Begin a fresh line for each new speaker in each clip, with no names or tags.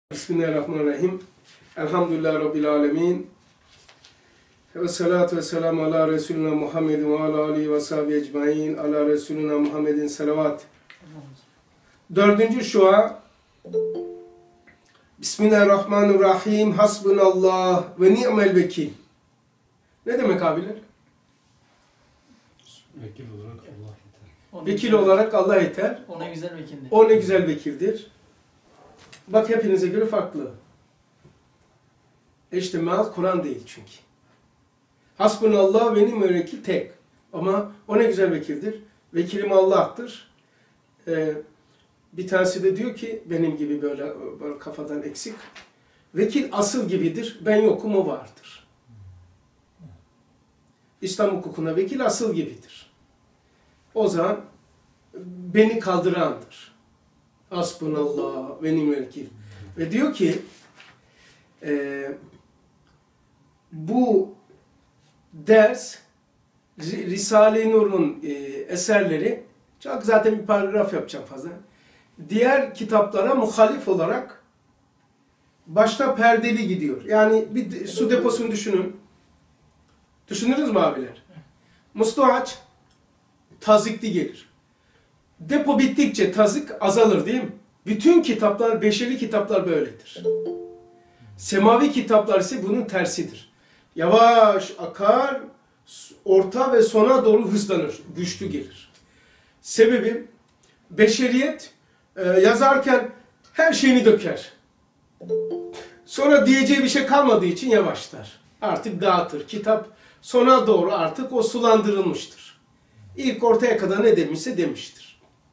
Bismillahirrahmanirrahim. Elhamdülillahi Rabbil alemin. Ve salatu ve selamu ala Resulina Muhammedin ve ala alihi ve sahbihi ecmain. Ala Resulina Muhammedin salavat. Dördüncü şua. Bismillahirrahmanirrahim. Hasbunallah ve ni'mel vekil. Ne demek abiler?
Vekil olarak Allah yeter.
Vekil olarak Allah yeter.
O ne güzel vekildir.
O ne güzel vekildir. Bak hepinize göre farklı. İşte meal Kur'an değil çünkü. Hasbunallah ve ni'mel vekil tek. Ama o ne güzel vekildir. Vekilim Allah'tır. Bir tanesi de diyor ki benim gibi böyle kafadan eksik. Vekil asıl gibidir. Ben yokum o vardır. İslam hukukuna vekil asıl gibidir. O zaman beni kaldırandır. Hasbunallah ve ni'mel vekil. Ve diyor ki bu ders Risale-i Nur'un eserleri, çok zaten bir paragraf yapacağım fazla. Diğer kitaplara muhalif olarak başta perdeli gidiyor. Yani bir su deposunu düşünün. Düşünürüz mü abiler? Musluğu aç, tazikli gelir. Depo bittikçe tazık azalır değil mi? Bütün kitaplar, beşeri kitaplar böyledir. Semavi kitaplar ise bunun tersidir. Yavaş akar, orta ve sona doğru hızlanır, güçlü gelir. Sebebi, beşeriyet yazarken her şeyini döker. Sonra diyeceği bir şey kalmadığı için yavaşlar. Artık dağıtır. Kitap sona doğru artık o sulandırılmıştır. İlk ortaya kadar ne demişse demiştir.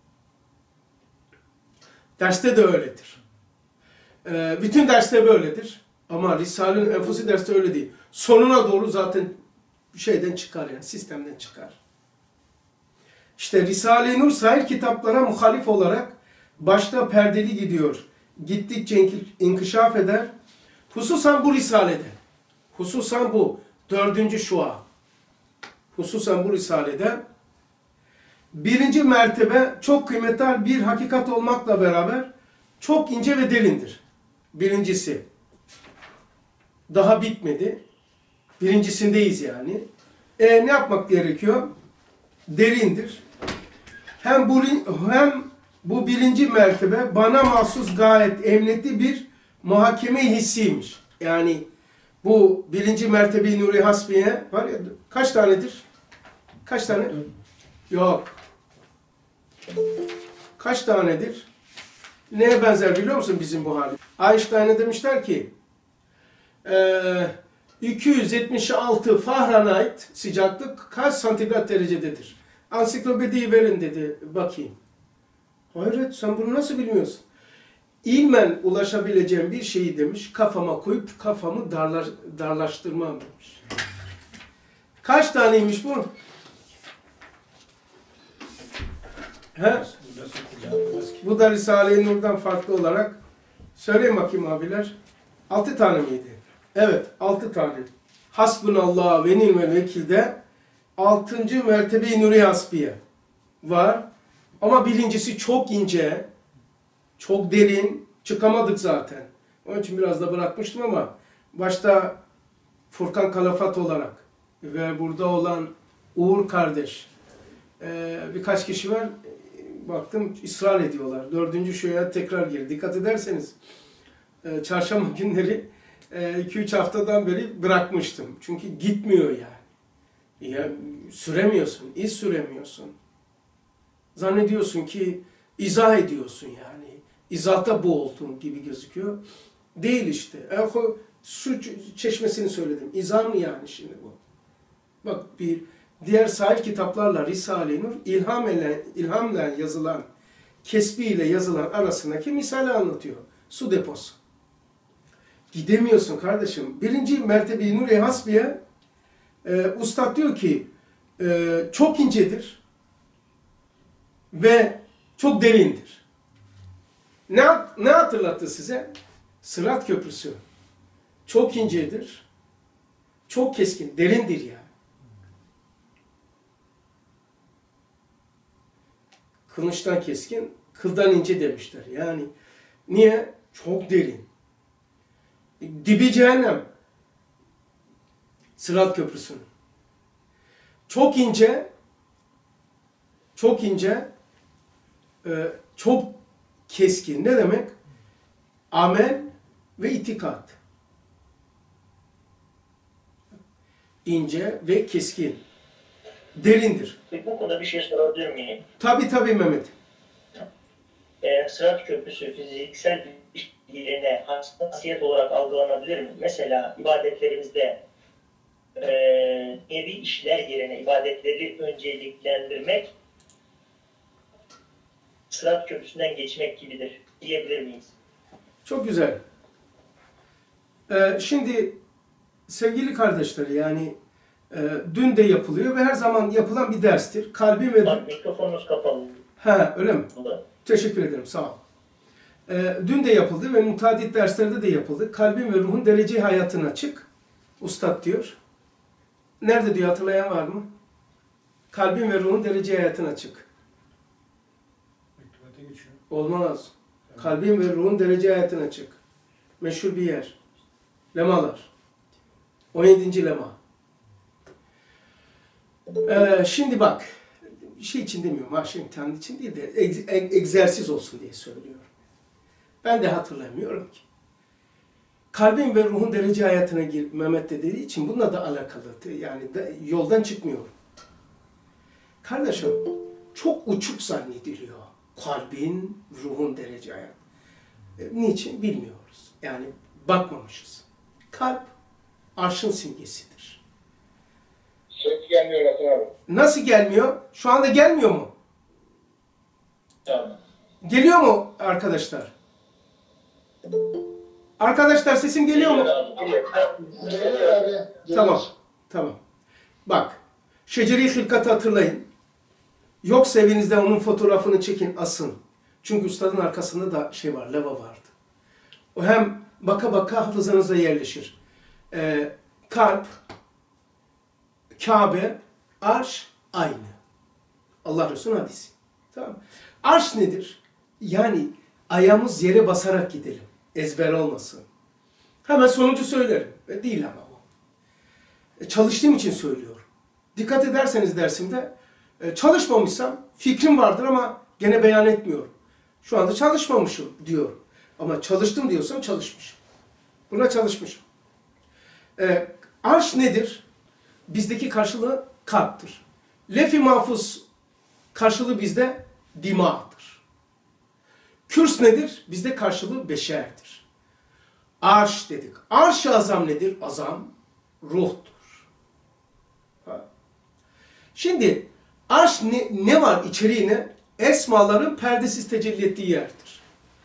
Derste de öyledir. Bütün derste böyledir. Ama Risale-i Enfusi derste öyle değil. Sonuna doğru zaten şeyden çıkar yani sistemden çıkar. İşte Risale-i Nur sahih kitaplara muhalif olarak başta perdeli gidiyor. Gittikçe inkişaf eder. Hususan bu Risale'de. Hususan bu dördüncü şua. Hususan bu Risale'de birinci mertebe çok kıymetli bir hakikat olmakla beraber çok ince ve derindir. Birincisi. Daha bitmedi. Birincisindeyiz yani. Ne yapmak gerekiyor? Derindir. Hem bu birinci mertebe bana mahsus gayet emniyetli bir muhakeme hissiymiş. Yani bu birinci mertebe-i Nuri Hasbiye var ya, kaç tanedir? Kaç tane? Yok. Kaç tanedir? Neye benzer biliyor musun bizim bu hali? Einstein'a demişler ki 276 Fahrenheit sıcaklık kaç santigrat derecededir? Ansiklopediyi verin dedi. Bakayım. Hayret, sen bunu nasıl bilmiyorsun? İlmen ulaşabileceğim bir şeyi demiş, kafama koyup kafamı darlaştırmam demiş. Kaç taneymiş bu? He? Bu da Risale-i Nur'dan farklı olarak söyleyin bakayım abiler. 6 tane miydi? Evet, 6 tane. Hasbunallah ve ni'mel vekilde 6. mertebe-i Nuri Hasbiye var. Ama birincisi çok ince, çok derin, çıkamadık zaten. Onun için biraz da bırakmıştım ama başta Furkan Kalafat olarak ve burada olan Uğur kardeş, birkaç kişi var. Baktım ısrar ediyorlar. 4. şuaya tekrar gir. Dikkat ederseniz çarşamba günleri 2-3 haftadan beri bırakmıştım. Çünkü gitmiyor yani. Ya, süremiyorsun, iz süremiyorsun. Zannediyorsun ki izah ediyorsun yani. İzahta boğuldun gibi gözüküyor. Değil işte. Su çeşmesini söyledim. İzah mı yani şimdi bu? Bak bir diğer sahih kitaplarla Risale-i Nur ilhamla yazılan, kesbiyle yazılan arasındaki misali anlatıyor. Su deposu. Gidemiyorsun kardeşim. Birinci mertebe-i Nur-i Hasbiye Ustad diyor ki çok incedir ve çok derindir. Ne hatırlattı size? Sırat Köprüsü. Çok incedir, çok keskin, derindir yani. Kılıçtan keskin, kıldan ince demişler. Yani niye? Çok derin. Dibi cehennem. Sırat Köprüsü'nün. Çok ince, çok ince, çok keskin. Ne demek? Amel ve itikat. İnce ve keskin. Derindir.
Peki bu konuda bir şey sorabilir miyim?
Tabii Mehmet.
Sırat Köprüsü fiziksel bir yerine hassasiyet olarak algılanabilir mi? Mesela ibadetlerimizde evi işler yerine ibadetleri önceliklendirmek Sırat Köprüsü'nden geçmek gibidir diyebilir miyiz?
Çok güzel. Şimdi sevgili kardeşler, yani dün de yapılıyor ve her zaman yapılan bir derstir. Kalbin ve...
Bak, mikrofonunuz kapalı.
Ha, öyle mi? Teşekkür ederim, sağ ol. Dün de yapıldı ve mutadit derslerde de yapıldı. Kalbin ve ruhun derece hayatına açık. Ustad diyor. Nerede diyor, hatırlayan var mı? Kalbin ve ruhun derece hayatına açık.
Mektubata geçiyor.
Olmaz. Kalbin ve ruhun derece hayatına açık. Meşhur bir yer. Lemalar. 17. lema. Şimdi bak, bir şey için demiyorum, maaşı imtihanı için değil de egzersiz olsun diye söylüyorum. Ben de hatırlamıyorum ki. Kalbin ve ruhun derece hayatına gir, Mehmet de dediği için bununla da alakalı. Yani yoldan çıkmıyorum. Kardeşim, çok uçuk zannediliyor. Kalbin, ruhun derece hayatı. Niçin? Bilmiyoruz. Yani bakmamışız. Kalp, arşın simgesidir.
Ses gelmiyor Hasan abi.
Nasıl gelmiyor? Şu anda gelmiyor mu?
Tamam.
Geliyor mu arkadaşlar? Arkadaşlar sesim geliyor mu?
Geliyor abi.
Tamam. Tamam. Bak. Şeceri hilkatı hatırlayın. Yoksa evinizde onun fotoğrafını çekin, asın. Çünkü ustadın arkasında da şey var, leva vardı. O hem baka baka hafızanıza yerleşir. Kalp, Kabe, arş aynı. Allah Resulü'nün hadisi. Tamam. Arş nedir? Yani ayağımız yere basarak gidelim. Ezber olmasın. Hemen sonucu söylerim. Değil ama o. Çalıştığım için söylüyorum. Dikkat ederseniz dersimde çalışmamışsam fikrim vardır ama gene beyan etmiyorum. Şu anda çalışmamışım diyorum. Ama çalıştım diyorsam çalışmışım. Buna çalışmışım. Arş nedir? Bizdeki karşılığı kalptir. Lef-i mahfuz karşılığı bizde dimağdır. Kürs nedir? Bizde karşılığı beşerdir. Arş dedik. Arş-ı azam nedir? Azam ruhtur. Ha. Şimdi arş ne var içeriğine? Esmaların perdesiz tecelli ettiği yerdir.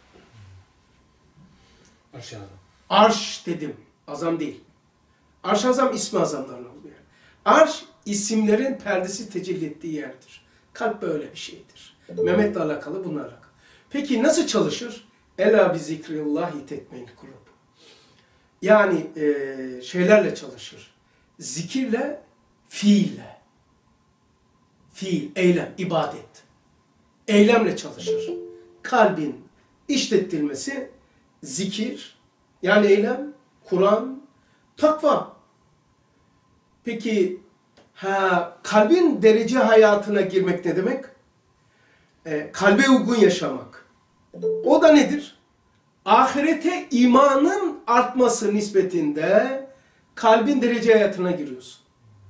Aşağıda.
Arş dedim. Azam değil. Arş azam ismi azamların olduğu yer. Arş isimlerin perdesiz tecelli ettiği yerdir. Kalp böyle bir şeydir. Mehmet'le alakalı bununla alakalı. Peki nasıl çalışır? Ela bi zikrillahi tetmein kulub. Yani şeylerle çalışır. Zikirle, fiille. Fiil, eylem, ibadet. Eylemle çalışır. Kalbin işletilmesi zikir, yani eylem, Kur'an, takva. Peki kalbin derece hayatına girmek ne demek? Kalbe uygun yaşamak. O da nedir? Ahirete imanın artması nispetinde kalbin derece hayatına giriyorsun.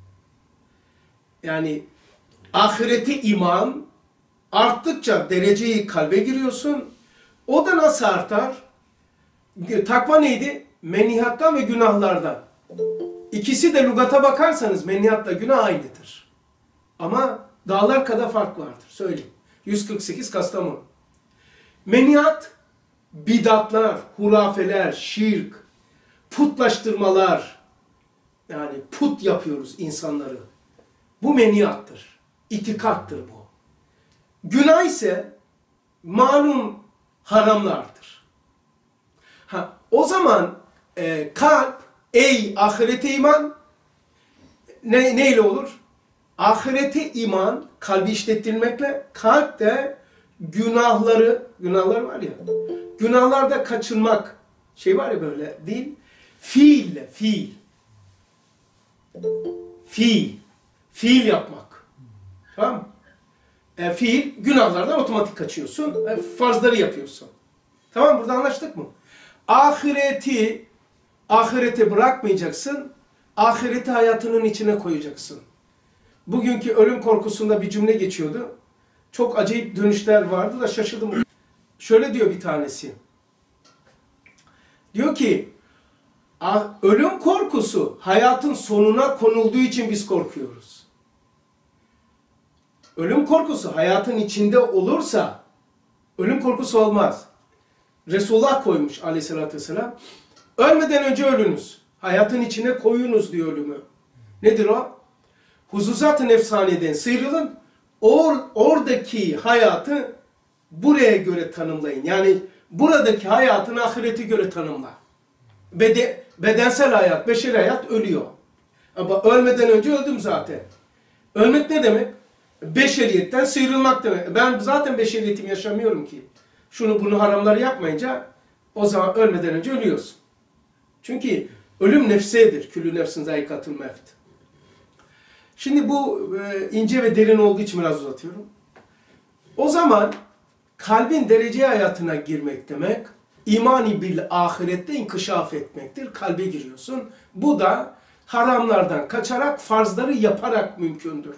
Yani ahirete iman arttıkça dereceyi kalbe giriyorsun. O da nasıl artar? Takva neydi? Menhiattan ve günahlardan. İkisi de lügata bakarsanız menhiatla günah aynıdır. Ama dağlar kadar fark vardır. Söyleyeyim. 148 Kastamonu. Menhiat, bidatlar, hurafeler, şirk, putlaştırmalar. Yani put yapıyoruz insanları. Bu menhiattır. İtikattır bu. Günah ise malum haramlardır. O zaman kalp, ahirete iman neyle olur? Ahirete iman, kalbi işlettirmekle, kalp de günahlar var ya, günahlarda kaçınmak, şey var ya böyle değil, Fiille, fiil. Fiil. Fiil yapmak. Tamam mı? Fiil, günahlardan otomatik kaçıyorsun. Farzları yapıyorsun. Tamam mı? Burada anlaştık mı? Ahirete bırakmayacaksın. Ahireti hayatının içine koyacaksın. Bugünkü ölüm korkusunda bir cümle geçiyordu. Çok acayip dönüşler vardı da şaşırdım. Şöyle diyor bir tanesi. Diyor ki, ölüm korkusu hayatın sonuna konulduğu için biz korkuyoruz. Ölüm korkusu hayatın içinde olursa ölüm korkusu olmaz. Resulullah koymuş aleyhissalatü vesselam. Ölmeden önce ölünüz. Hayatın içine koyunuz diyor ölümü. Nedir o? Huzuzat-ı nefsaniyeden sıyrılın. Oradaki hayatı buraya göre tanımlayın. Yani buradaki hayatın ahireti göre tanımla. Bedensel hayat, beşeri hayat ölüyor. Ama ölmeden önce öldüm zaten. Ölmek ne demek? Beşeriyetten sıyrılmak demek. Ben zaten beşeriyetimi yaşamıyorum ki. Şunu bunu haramları yapmayınca o zaman ölmeden önce ölüyorsun. Çünkü ölüm nefsedir. Küllü nefsin zayikatül mevt. Şimdi bu ince ve derin olduğu için biraz uzatıyorum. O zaman kalbin derece hayatına girmek demek, imani bil ahirette inkişaf etmektir. Kalbe giriyorsun. Bu da haramlardan kaçarak, farzları yaparak mümkündür.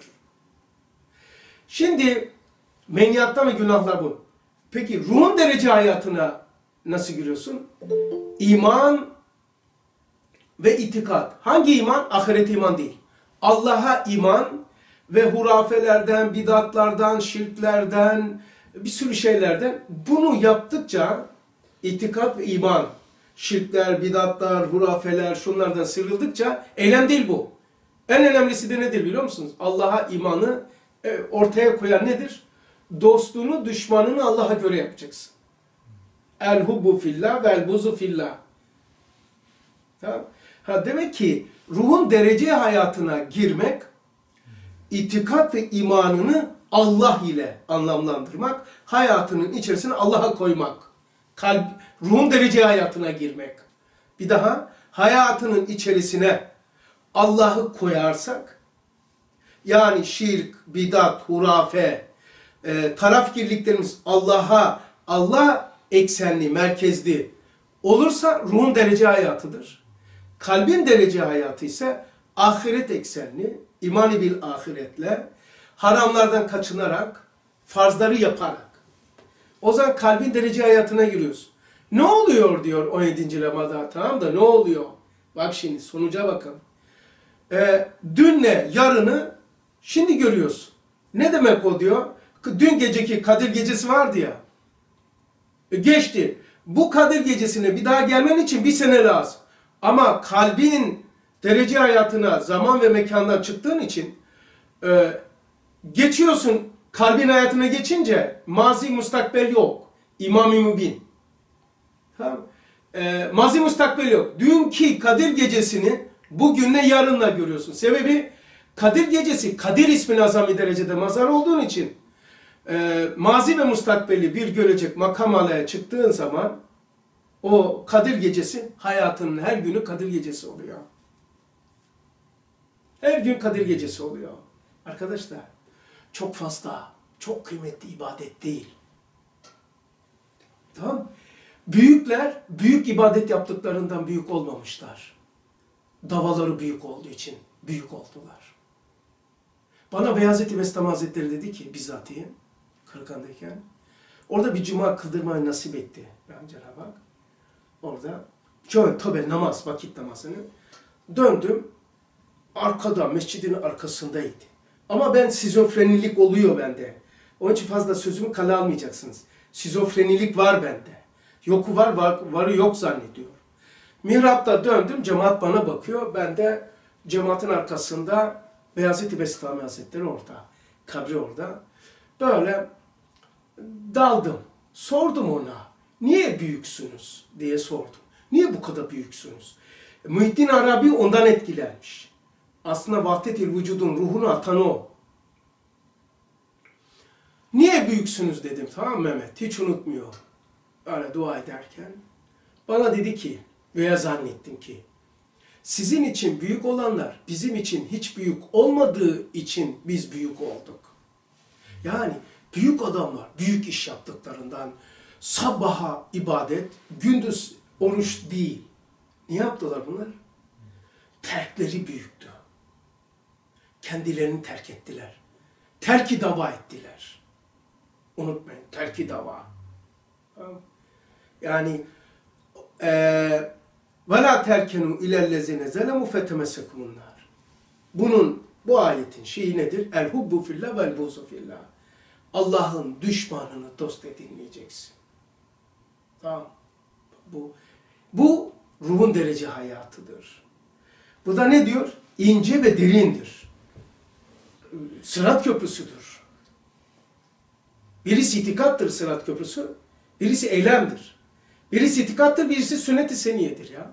Şimdi meniyattan ve günahlar bu. Peki ruhun derece hayatına nasıl giriyorsun? İman ve itikat. Hangi iman? Ahiret iman değil. Allah'a iman ve hurafelerden, bidatlardan, şirklerden, bir sürü şeylerden bunu yaptıkça itikat ve iman, şirkler, bidatlar, hurafeler, şunlardan sıyrıldıkça eylem değil bu. En önemlisi de nedir biliyor musunuz? Allah'a imanı ortaya koyan nedir? Dostluğunu, düşmanını Allah'a göre yapacaksın. El hubbu fillah vel buzu fillah. Tamam. Demek ki ruhun derece hayatına girmek, itikat ve imanını Allah ile anlamlandırmak, hayatının içerisine Allah'a koymak. Ruhun derece hayatına girmek. Bir daha hayatının içerisine Allah'ı koyarsak, yani şirk, bidat, hurafe, tarafgirliklerimiz Allah eksenli, merkezli olursa ruhun derece hayatıdır. Kalbin derece hayatı ise ahiret eksenli, imani bil ahiretle, haramlardan kaçınarak, farzları yaparak. O zaman kalbin derece hayatına giriyorsun. Ne oluyor diyor 17. lemada, tamam da ne oluyor? Bak şimdi sonuca bakın. Dünle yarını şimdi görüyorsun. Ne demek o diyor? Dün geceki Kadir gecesi vardı ya. Geçti. Bu Kadir gecesine bir daha gelmen için bir sene lazım. Ama kalbin derece hayatına zaman ve mekandan çıktığın için geçiyorsun, kalbin hayatına geçince mazi mustakbel yok. İmam-ı Mübin. Tamam. Mazi mustakbel yok. Dünkü Kadir gecesini bugünle yarınla görüyorsun. Sebebi Kadir gecesi, Kadir ismine azami derecede mazhar olduğun için mazi ve mustakbeli bir görecek makam alaya çıktığın zaman o Kadir gecesi hayatının her günü Kadir gecesi oluyor. Her gün Kadir gecesi oluyor. Arkadaşlar çok fazla, çok kıymetli ibadet değil. Tamam. Büyükler büyük ibadet yaptıklarından büyük olmamışlar. Davaları büyük olduğu için büyük oldular. Bana Beyazıt Bestami Hazretleri dedi ki bizzatihi Kırıkan'dayken orada bir cuma kıldırmayı nasip etti. Yani Cenab-ı Hak orada şöyle tabi namaz, vakit namazını döndüm. Arkada, mescidin arkasındaydı. Ama ben şizofrenilik oluyor bende. Onun için fazla sözümü kale almayacaksınız. Şizofrenilik var bende. Yoku var, varı yok zannediyor. Mihrapta döndüm, cemaat bana bakıyor. Ben de cemaatin arkasında Beyazıt Bestami Hazretleri orada. Kabri orada. Böyle daldım. Sordum ona. Niye büyüksünüz diye sordum. Niye bu kadar büyüksünüz? Muhittin Arabi ondan etkilenmiş. Aslında vahdet-i vücudun ruhunu atan o. Niye büyüksünüz dedim. Tamam Mehmet, hiç unutmuyor. Öyle dua ederken. Bana dedi ki, veya zannettim ki, Sizin için büyük olanlar bizim için hiç büyük olmadığı için biz büyük olduk. Yani büyük adamlar büyük iş yaptıklarından sabaha ibadet, gündüz oruç değil. Ne yaptılar bunlar? Terkleri büyüktü. Kendilerini terk ettiler. Terki dava ettiler. Unutmayın, terki dava. Yani وَلَا تَرْكَنُوا اِلَى الَّذِينَ زَلَمُوا فَتَمَسَّكُمُ النَّارِ Bu ayetin şeyi nedir? El-hubbu fillah vel-buğzu fillah. Allah'ın düşmanını dost edinmeyeceksin. Tamam. Bu ruhun derece hayatıdır. Bu da ne diyor? İnce ve derindir. Sırat köprüsüdür. Birisi itikattır sırat köprüsü, birisi eylemdir. Birisi itikattır, birisi sünnet-i seniyedir ya.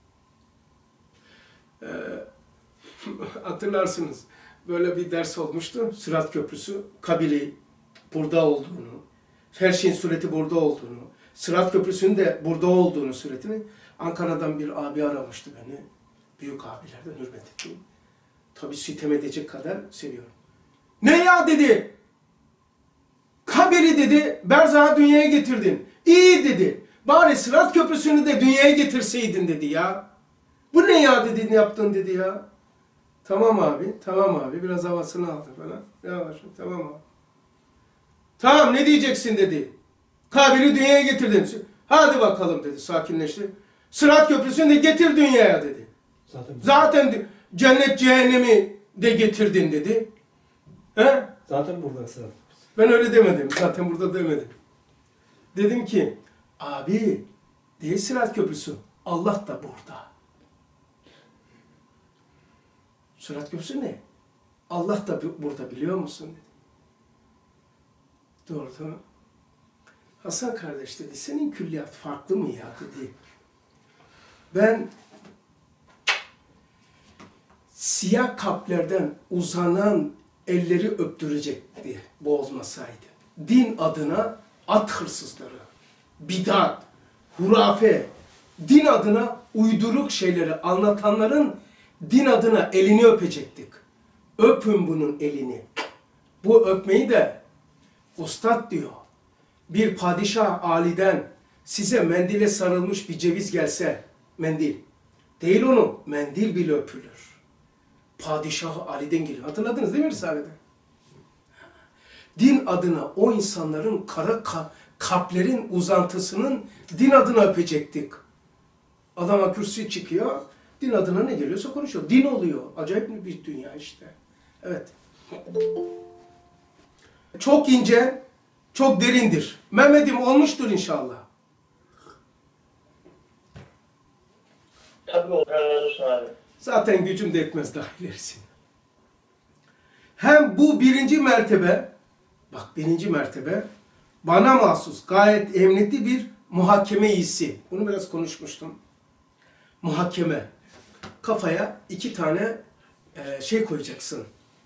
Hatırlarsınız, böyle bir ders olmuştu. Sırat köprüsü, kabiri burada olduğunu, her şeyin sureti burada olduğunu, Sırat köprüsünün de burada olduğunu suretini Ankara'dan bir abi aramıştı beni. Büyük abilerden hürmet ettiğim. Tabii sitem edecek kadar seviyorum. Ne ya dedi. Kabiri dedi, berzaha dünyaya getirdin. İyi dedi. Bari Sırat köprüsünü de dünyaya getirseydin dedi ya. Bu ne ya dedi, ne yaptın dedi ya. Tamam abi, tamam abi. Biraz havasını aldı falan. Yavaş, tamam abi. Tamam ne diyeceksin dedi. Kabiri dünyaya getirdin. Hadi bakalım dedi, sakinleşti. Sırat köprüsünü de getir dünyaya dedi. Zaten cennet cehennemi de getirdin dedi. He?
Zaten burada sırat.
Ben öyle demedim. Zaten burada demedim. Dedim ki abi değil Sırat köprüsü. Allah da burada. Sırat köprüsü ne? Allah da burada biliyor musun dedi. Doğru. Hasan kardeş dedi, senin külliyat farklı mı ya dedi. Ben siyah kalplerden uzanan elleri öptürecekti bu olmasaydı. Din adına at hırsızları, bidat, hurafe, din adına uyduruk şeyleri anlatanların din adına elini öpecektik. Öpün bunun elini. Bu öpmeyi de ustad diyor. Bir padişah aliden size mendile sarılmış bir ceviz gelse, mendil, değil onu, mendil bile öpülür. Padişah-ı Ali'den geliyor. Hatırladınız değil mi Risale'de? Din adına o insanların kara kalplerin uzantısının din adına öpecektik. Adama kürsü çıkıyor, din adına ne geliyorsa konuşuyor. Din oluyor. Acayip bir dünya işte. Evet. Çok ince, çok derindir. Mehmet'im olmuştur inşallah.
Tabii olur. Razı olsun abi.
Zaten gücüm de etmez daha ilerisini. Hem bu birinci mertebe, bak birinci mertebe, bana mahsus gayet emniyetli bir muhakeme hissi. Bunu biraz konuşmuştum. Muhakeme. Kafaya 2 tane şey koyacaksın.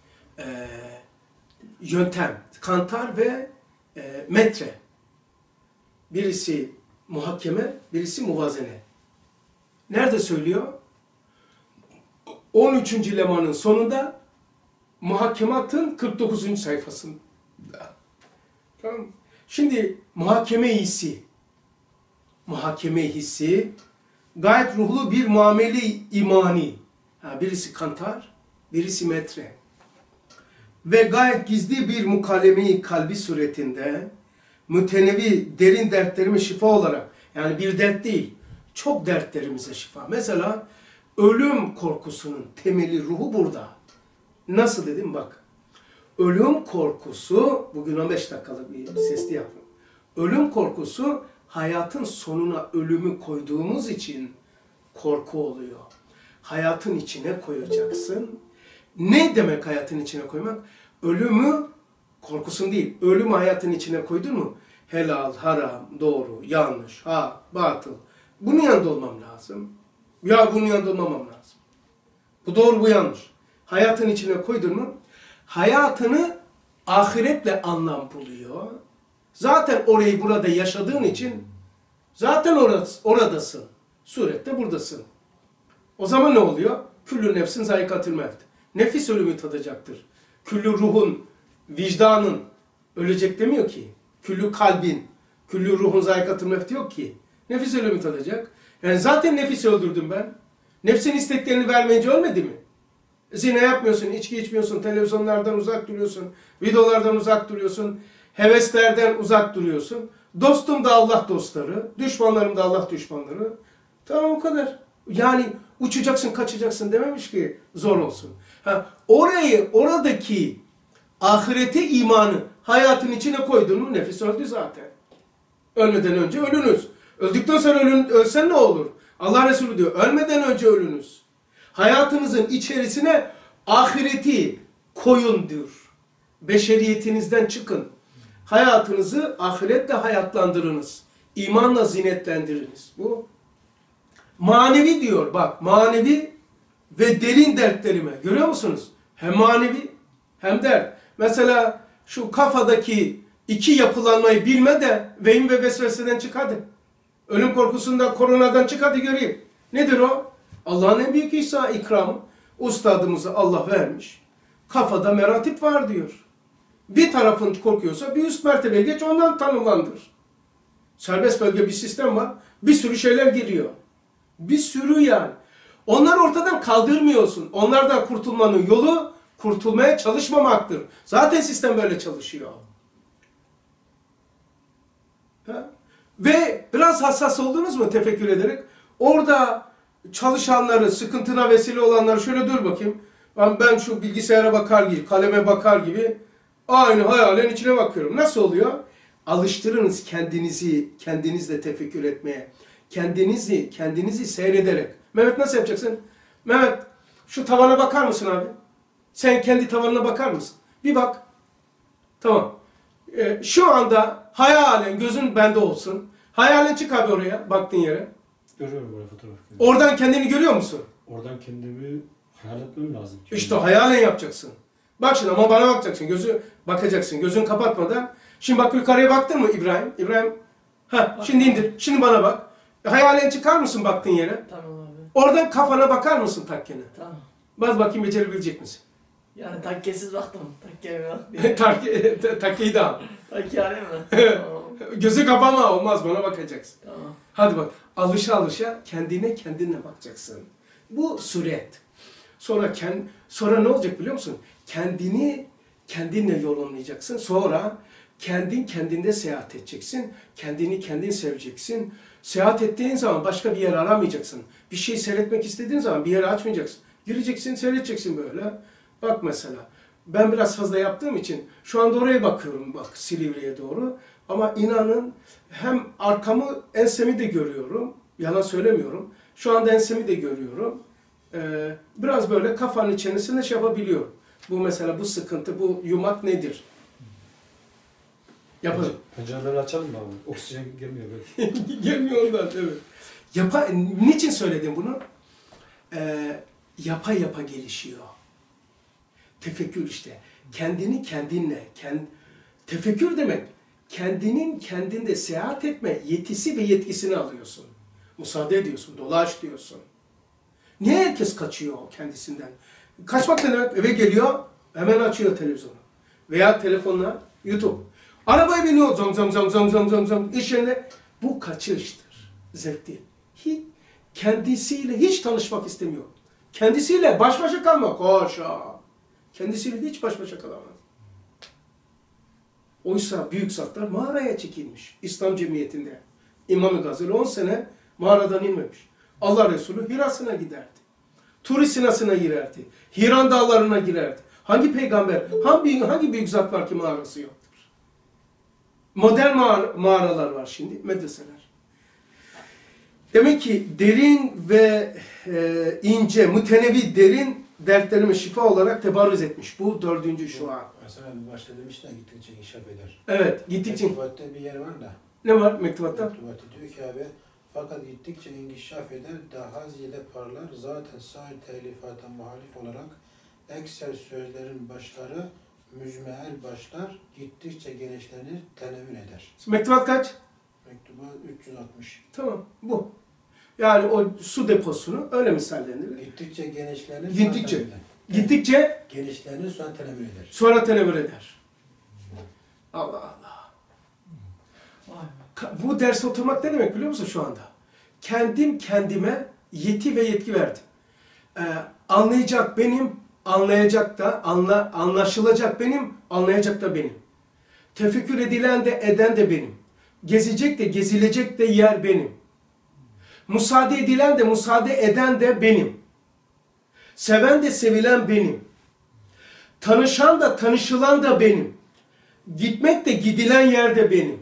Yöntem. Kantar ve metre. Birisi muhakeme, birisi muvazene. Nerede söylüyor? 13. lemanın sonunda muhakematın 49. sayfasında. Tamam. Şimdi muhakeme hissi. Muhakeme hissi gayet ruhlu bir muamele-i imani. Birisi kantar, birisi metre. Ve gayet gizli bir mukalleme-i kalbi suretinde mütenevi derin dertlerime şifa olarak, yani bir dert değil, çok dertlerimize şifa. Mesela ölüm korkusunun temeli, ruhu burada. Nasıl dedim bak. Ölüm korkusu, bugün 15 dakikalık bir sesli yaptım. Ölüm korkusu hayatın sonuna ölümü koyduğumuz için korku oluyor. Hayatın içine koyacaksın. Ne demek hayatın içine koymak? Ölümü korkusun değil. Ölümü hayatın içine koydun mu? Helal, haram, doğru, yanlış, batıl. Bunun yanında olmam lazım. Ya bunun yanında olmamam lazım. Bu doğru, bu yanlış. Hayatın içine koydun mu? Hayatını ahiretle anlam buluyor. Zaten orayı burada yaşadığın için zaten oradasın. Surette buradasın. O zaman ne oluyor? Küllü nefsin zayikatül mevt. Nefis ölümü tadacaktır. Küllü ruhun, vicdanın ölecek demiyor ki. Küllü kalbin, küllü ruhun zayikatül mevt yok ki. Nefis ölümü tadacak. Yani zaten nefisi öldürdüm ben. Nefsin isteklerini vermeyince ölmedi mi? Zina yapmıyorsun, içki içmiyorsun, televizyonlardan uzak duruyorsun, videolardan uzak duruyorsun, heveslerden uzak duruyorsun. Dostum da Allah dostları, düşmanlarım da Allah düşmanları. Tamam o kadar. Yani uçacaksın, kaçacaksın dememiş ki zor olsun. Oradaki ahirete imanı hayatın içine koydun mu nefis öldü zaten. Ölmeden önce ölünüz. Öldükten sonra ölsen ne olur? Allah Resulü diyor, ölmeden önce ölünüz. Hayatınızın içerisine ahireti koyun diyor. Beşeriyetinizden çıkın. Hayatınızı ahiretle hayatlandırınız. İmanla zinetlendiriniz. Bu manevi diyor. Bak manevi ve derin dertlerime. Görüyor musunuz? Hem manevi hem dert. Mesela şu kafadaki iki yapılanmayı bilme de vehim ve vesveseden çık hadi. Ölüm korkusundan, koronadan çık hadi göreyim. Nedir o? Allah'ın en büyük ikramı. Ustadımızı Allah vermiş. Kafada meratip var diyor. Bir tarafın korkuyorsa bir üst mertebeye geç ondan tanımlandır. Serbest bölge bir sistem var. Bir sürü şeyler geliyor. Bir sürü yani. Onları ortadan kaldırmıyorsun. Onlardan kurtulmanın yolu kurtulmaya çalışmamaktır. Zaten sistem böyle çalışıyor. Ha? Ve biraz hassas oldunuz mu tefekkür ederek? Orada çalışanları, sıkıntına vesile olanları şöyle dur bakayım. Ben şu bilgisayara bakar gibi, kaleme bakar gibi aynı hayalin içine bakıyorum. Nasıl oluyor? Alıştırınız kendinizi, kendinizle tefekkür etmeye. Kendinizi seyrederek. Mehmet nasıl yapacaksın? Mehmet şu tavana bakar mısın abi? Sen kendi tavanına bakar mısın? Bir bak. Tamam. Şu anda hayalen gözün bende olsun. Hayalen çık abi oraya baktığın yere.
Görüyorum böyle fotoğraf.
Oradan kendini görüyor musun?
Oradan kendimi hayal etmem lazım.
İşte hayalen yapacaksın. Bak şimdi ama bana bakacaksın. Bakacaksın. Gözün kapatmadan. Şimdi bak yukarıya baktın mı İbrahim? İbrahim. Şimdi indir. Şimdi bana bak. Hayalen çıkar mısın baktığın yere?
Tamam abi.
Oradan kafana bakar mısın takkene?
Tamam.
Baz bakayım becerebilecek misin?
Yani takkesiz baktım. Takke mi bak?
Takkeyi de al.
Takke alayım mı? Tamam.
Gözü kapama olmaz bana bakacaksın.
Tamam.
Hadi bak alışa kendinle bakacaksın. Bu suret. Sonra ne olacak biliyor musun? Kendinle yorumlayacaksın. Sonra kendinde seyahat edeceksin. Kendin seveceksin. Seyahat ettiğin zaman başka bir yer aramayacaksın. Bir şey seyretmek istediğin zaman bir yere açmayacaksın. Gireceksin, seyredeceksin böyle. Bak mesela. Ben biraz fazla yaptığım için şu anda oraya bakıyorum bak Silivri'ye doğru. Ama inanın hem arkamı, ensemi de görüyorum. Yalan söylemiyorum. Şu anda ensemi de görüyorum. Biraz böyle kafanın içerisinde şey yapabiliyorum. Bu mesela bu sıkıntı, bu yumak nedir? Yapalım.
Pencereleri açalım mı abi? Oksijen gelmiyor belki.
Gelmiyor ondan, evet. Niçin söyledim bunu? Yapa gelişiyor. Tefekkür işte. Kendinle. Tefekkür demek, kendinde seyahat etme yetisi ve yetkisini alıyorsun. Müsaade ediyorsun, dolaş diyorsun. Niye herkes kaçıyor kendisinden? Kaçmak ne demek? Eve geliyor, hemen açıyor televizyonu. Veya telefonla, YouTube. Arabaya biniyor, zam. İş yerinde. Bu kaçıştır. Zevk değil. Kendisiyle hiç tanışmak istemiyor. Kendisiyle baş başa kalmak. Haşa. Kendisiyle hiç baş başa kalamaz. Oysa büyük zatlar mağaraya çekilmiş. İslam cemiyetinde. İmam-ı Gazali 10 sene mağaradan inmemiş. Allah Resulü Hira'sına giderdi. Tur Sinası'na girerdi. Hiran dağlarına girerdi. Hangi peygamber, hangi büyük zat var ki mağarası yoktur? Modern mağaralar var şimdi, medreseler. Demek ki derin ve ince, mütenevi derin dertlerime şifa olarak tebarrüz etmiş. Bu 4. şua.
Mesela başta demişler gittikçe inkişaf eder.
Evet, gittikçe.
Mektubatta bir yer var da.
Ne var mektubatta?
Mektubatta diyor ki abi, fakat gittikçe inkişaf eder, daha ziyade parlar, zaten sair telifata muhalif olarak ekser sözlerin başları, mücmeel başlar, gittikçe genişlenir, tenevvür eder.
Mektubat kaç?
Mektuba 360.
Tamam, bu. Yani o su deposunu öyle misallendirilir.
Gittikçe genişlenir.
Gittikçe.
sonra tenevir.
Gittikçe
Genişlenir sonra tenevir eder.
sonra tenevür eder. Allah Allah.
Vay be.
Bu derse oturmak ne demek biliyor musun şu anda? Kendim kendime yeti ve yetki verdim. Anlayacak benim, anlayacak da, anlaşılacak benim, anlayacak da benim. Tefekkür edilen de eden de benim. Gezecek de gezilecek de yer benim. Müsaade edilen de müsaade eden de benim. Seven de sevilen benim. Tanışan da tanışılan da benim. Gitmek de gidilen yer de benim.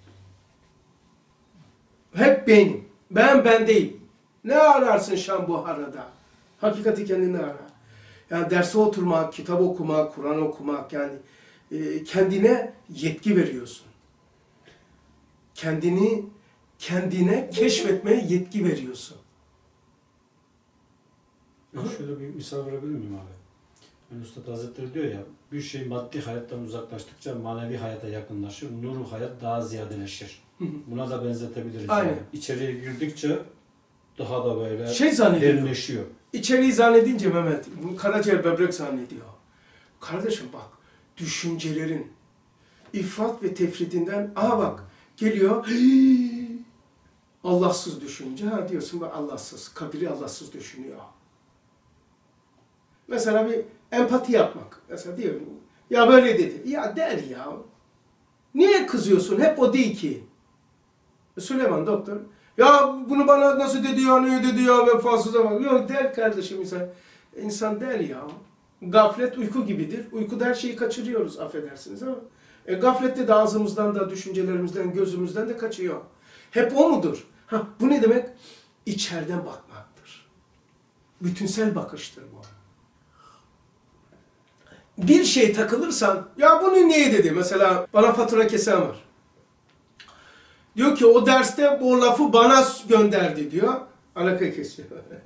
Hep benim. Ben değil. Ne ararsın Şam Buhara'da? Hakikati kendinde ara. Yani derse oturmak, kitap okumak, Kur'an okumak yani kendine yetki veriyorsun. Kendine keşfetmeye yetki veriyorsun.
Ben şöyle bir misal verebilir miyim abi? Yani Üstad Hazretleri diyor ya, bir şey maddi hayattan uzaklaştıkça manevi hayata yakınlaşır, nuru hayat daha ziyadeleşir. Buna da benzetebiliriz.
Aynen.
Yani. İçeriye girdikçe daha da böyle
Zannediyor.
derinleşiyor.
İçeriği zannedince Mehmet, bu karaciğer böbrek zannediyor. Kardeşim bak, düşüncelerin ifrat ve tefritinden, aha bak, geliyor, Allahsız düşünce, ha diyorsun bak Allahsız, kabiri Allahsız düşünüyor. Mesela bir empati yapmak, mesela diyorum, ya böyle dedi, ya der ya, niye kızıyorsun, hep o değil ki. Süleyman doktor, ya bunu bana nasıl dedi ya, ne dedi ya, vefasıza bak. Yok der kardeşim insan. İnsan der ya. Gaflet uyku gibidir. Uykuda her şeyi kaçırıyoruz affedersiniz ama. Gaflette de ağzımızdan da, düşüncelerimizden, gözümüzden de kaçıyor. Hep o mudur? Bu ne demek? İçeriden bakmaktır. Bütünsel bakıştır bu. Bir şey takılırsan, ya bunu niye dedi? Mesela bana fatura kesen var. Diyor ki o derste bu lafı bana gönderdi diyor. Alakayı kesiyor.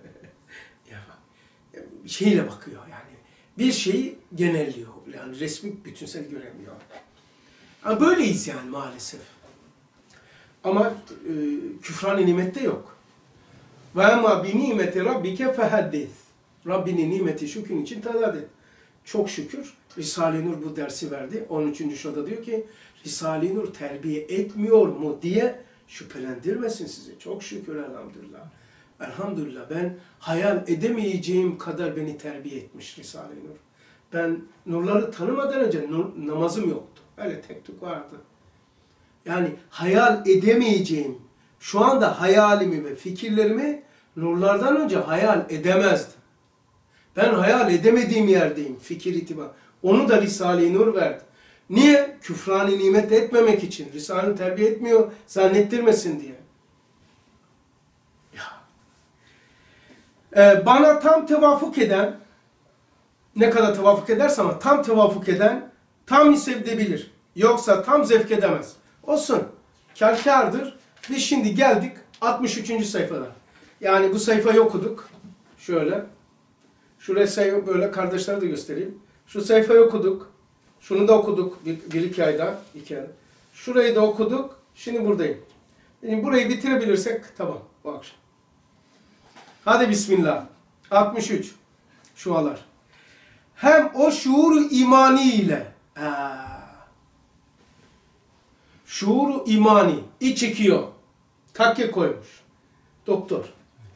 Şeyle bakıyor yani. Bir şeyi genelliyor. Yani resmi bütünsel göremiyor. Yani böyleyiz yani maalesef. Ama küfran-ı nimette yok. Ve ama bi nimeti rabbike fehaddis. Rabbinin nimeti şükrün için tadat et. Çok şükür Risale-i Nur bu dersi verdi. 13. şurada diyor ki Risale-i Nur terbiye etmiyor mu diye şüphelendirmesin sizi. Çok şükür elhamdülillah. Elhamdülillah ben hayal edemeyeceğim kadar beni terbiye etmiş Risale-i Nur. Ben nurları tanımadan önce namazım yoktu. Öyle tek tük vardı. Yani hayal edemeyeceğim, şu anda hayalimi ve fikirlerimi nurlardan önce hayal edemezdim. Ben hayal edemediğim yerdeyim fikir itibar. Onu da Risale-i Nur verdi. Niye? Küfran-ı nimet etmemek için. Risale-i terbiye etmiyor, zannettirmesin diye. Ya. Bana tam tevafuk eden, ne kadar tevafuk ederse ama tam tevafuk eden, tam hissedebilir. Yoksa tam zevk edemez. Olsun. Kârkârdır. Biz şimdi geldik 63. sayfada. Yani bu sayfayı okuduk. Şöyle. Şuraya sayfa böyle kardeşlere de göstereyim. Şu sayfayı okuduk. Şunu da okuduk bir iki ayda. Şurayı da okuduk. Şimdi buradayım. Yani burayı bitirebilirsek tamam bu akşam. Hadi bismillah. 63. Şualar. Hem o şuuru imani ile şuuru imani iç çekiyor. Takke koymuş. Doktor.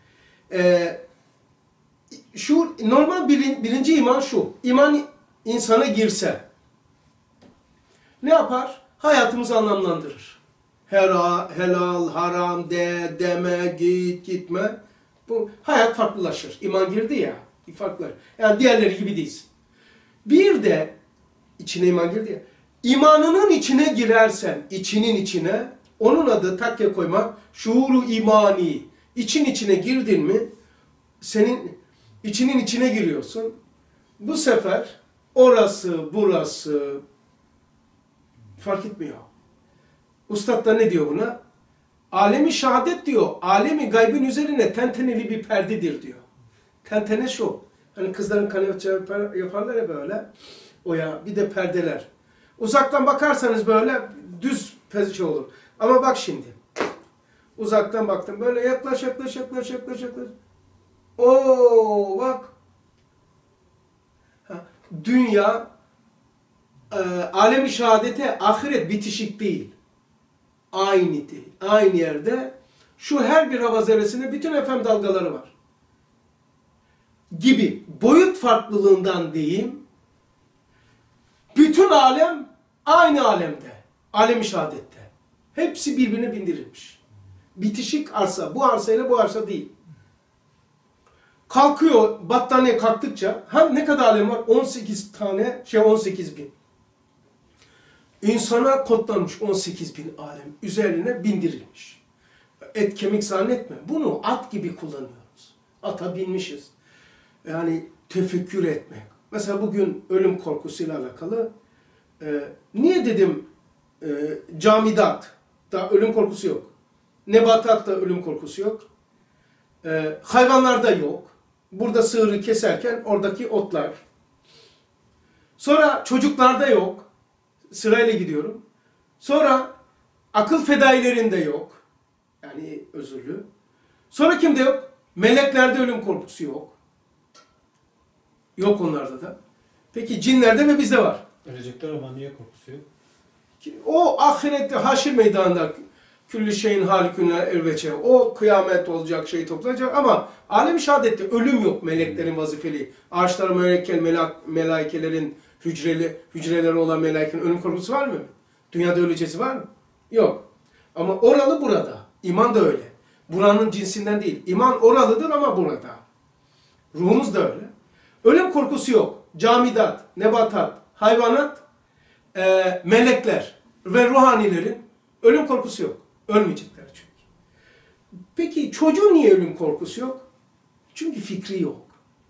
Şu normal birinci iman şu. İman insana girse ne yapar? Hayatımızı anlamlandırır. Helal, haram, deme, gitme. Bu hayat farklılaşır. İman girdi ya. Farklı. Yani diğerleri gibi değilsin. Bir de içine iman girdi ya. İmanının içine girersen, içinin içine, onun adı takke koymak, şuuru imani. İçin içine girdin mi, senin içinin içine giriyorsun. Bu sefer orası, burası fark etmiyor. Ustad da ne diyor buna? Alemi şehadet diyor. Alemi gaybın üzerine tenteneli bir perdedir diyor. Tentene şu. Hani kızların kanepçe yaparlar ya böyle. O ya bir de perdeler. Uzaktan bakarsanız böyle düz şey olur. Ama bak şimdi. Uzaktan baktım. Böyle yaklaş. Oo bak. Dünya, alem-i şehadete, ahiret bitişik değil. Aynı değil. Aynı yerde şu her bir hava zerresinde bütün FM dalgaları var. Gibi. Boyut farklılığından diyeyim. Bütün alem aynı alemde. Alem-i şehadette. Hepsi birbirine bindirilmiş. Bitişik arsa. Bu arsayla bu arsa değil. Kalkıyor, battaniye kalktıkça, ne kadar alem var? 18 tane, 18 bin. İnsana kodlanmış 18 bin alem. Üzerine bindirilmiş. Et kemik zannetme. Bunu at gibi kullanıyoruz. Ata binmişiz. Yani tefekkür etmek. Mesela bugün ölüm korkusuyla alakalı. Niye dedim camidat da ölüm korkusu yok. Nebatatta ölüm korkusu yok. Hayvanlarda yok. Burada sığırı keserken oradaki otlar. Sonra çocuklarda yok. Sırayla gidiyorum. Sonra akıl fedailerinde yok. Yani özürlü. Sonra kimde yok? Meleklerde ölüm korkusu yok. Yok onlarda da. Peki cinlerde ve bizde var.
Ölecekler ama niye korkusu yok?
O ahirette haşir meydanında küllü şeyin halikünler elveçe. O kıyamet olacak, şey toplanacak ama alem-i şehadette ölüm yok meleklerin vazifeli. Ağaçlara melaikelerin hücreleri olan melaikenin ölüm korkusu var mı? Dünyada öleceğiz var mı? Yok. Ama oralı burada. İman da öyle. Buranın cinsinden değil. İman oralıdır ama burada. Ruhumuz da öyle. Ölüm korkusu yok. Camidat, nebatat, hayvanat, melekler ve ruhanilerin ölüm korkusu yok. Ölmeyecekler çünkü. Peki çocuğun niye ölüm korkusu yok? Çünkü fikri yok.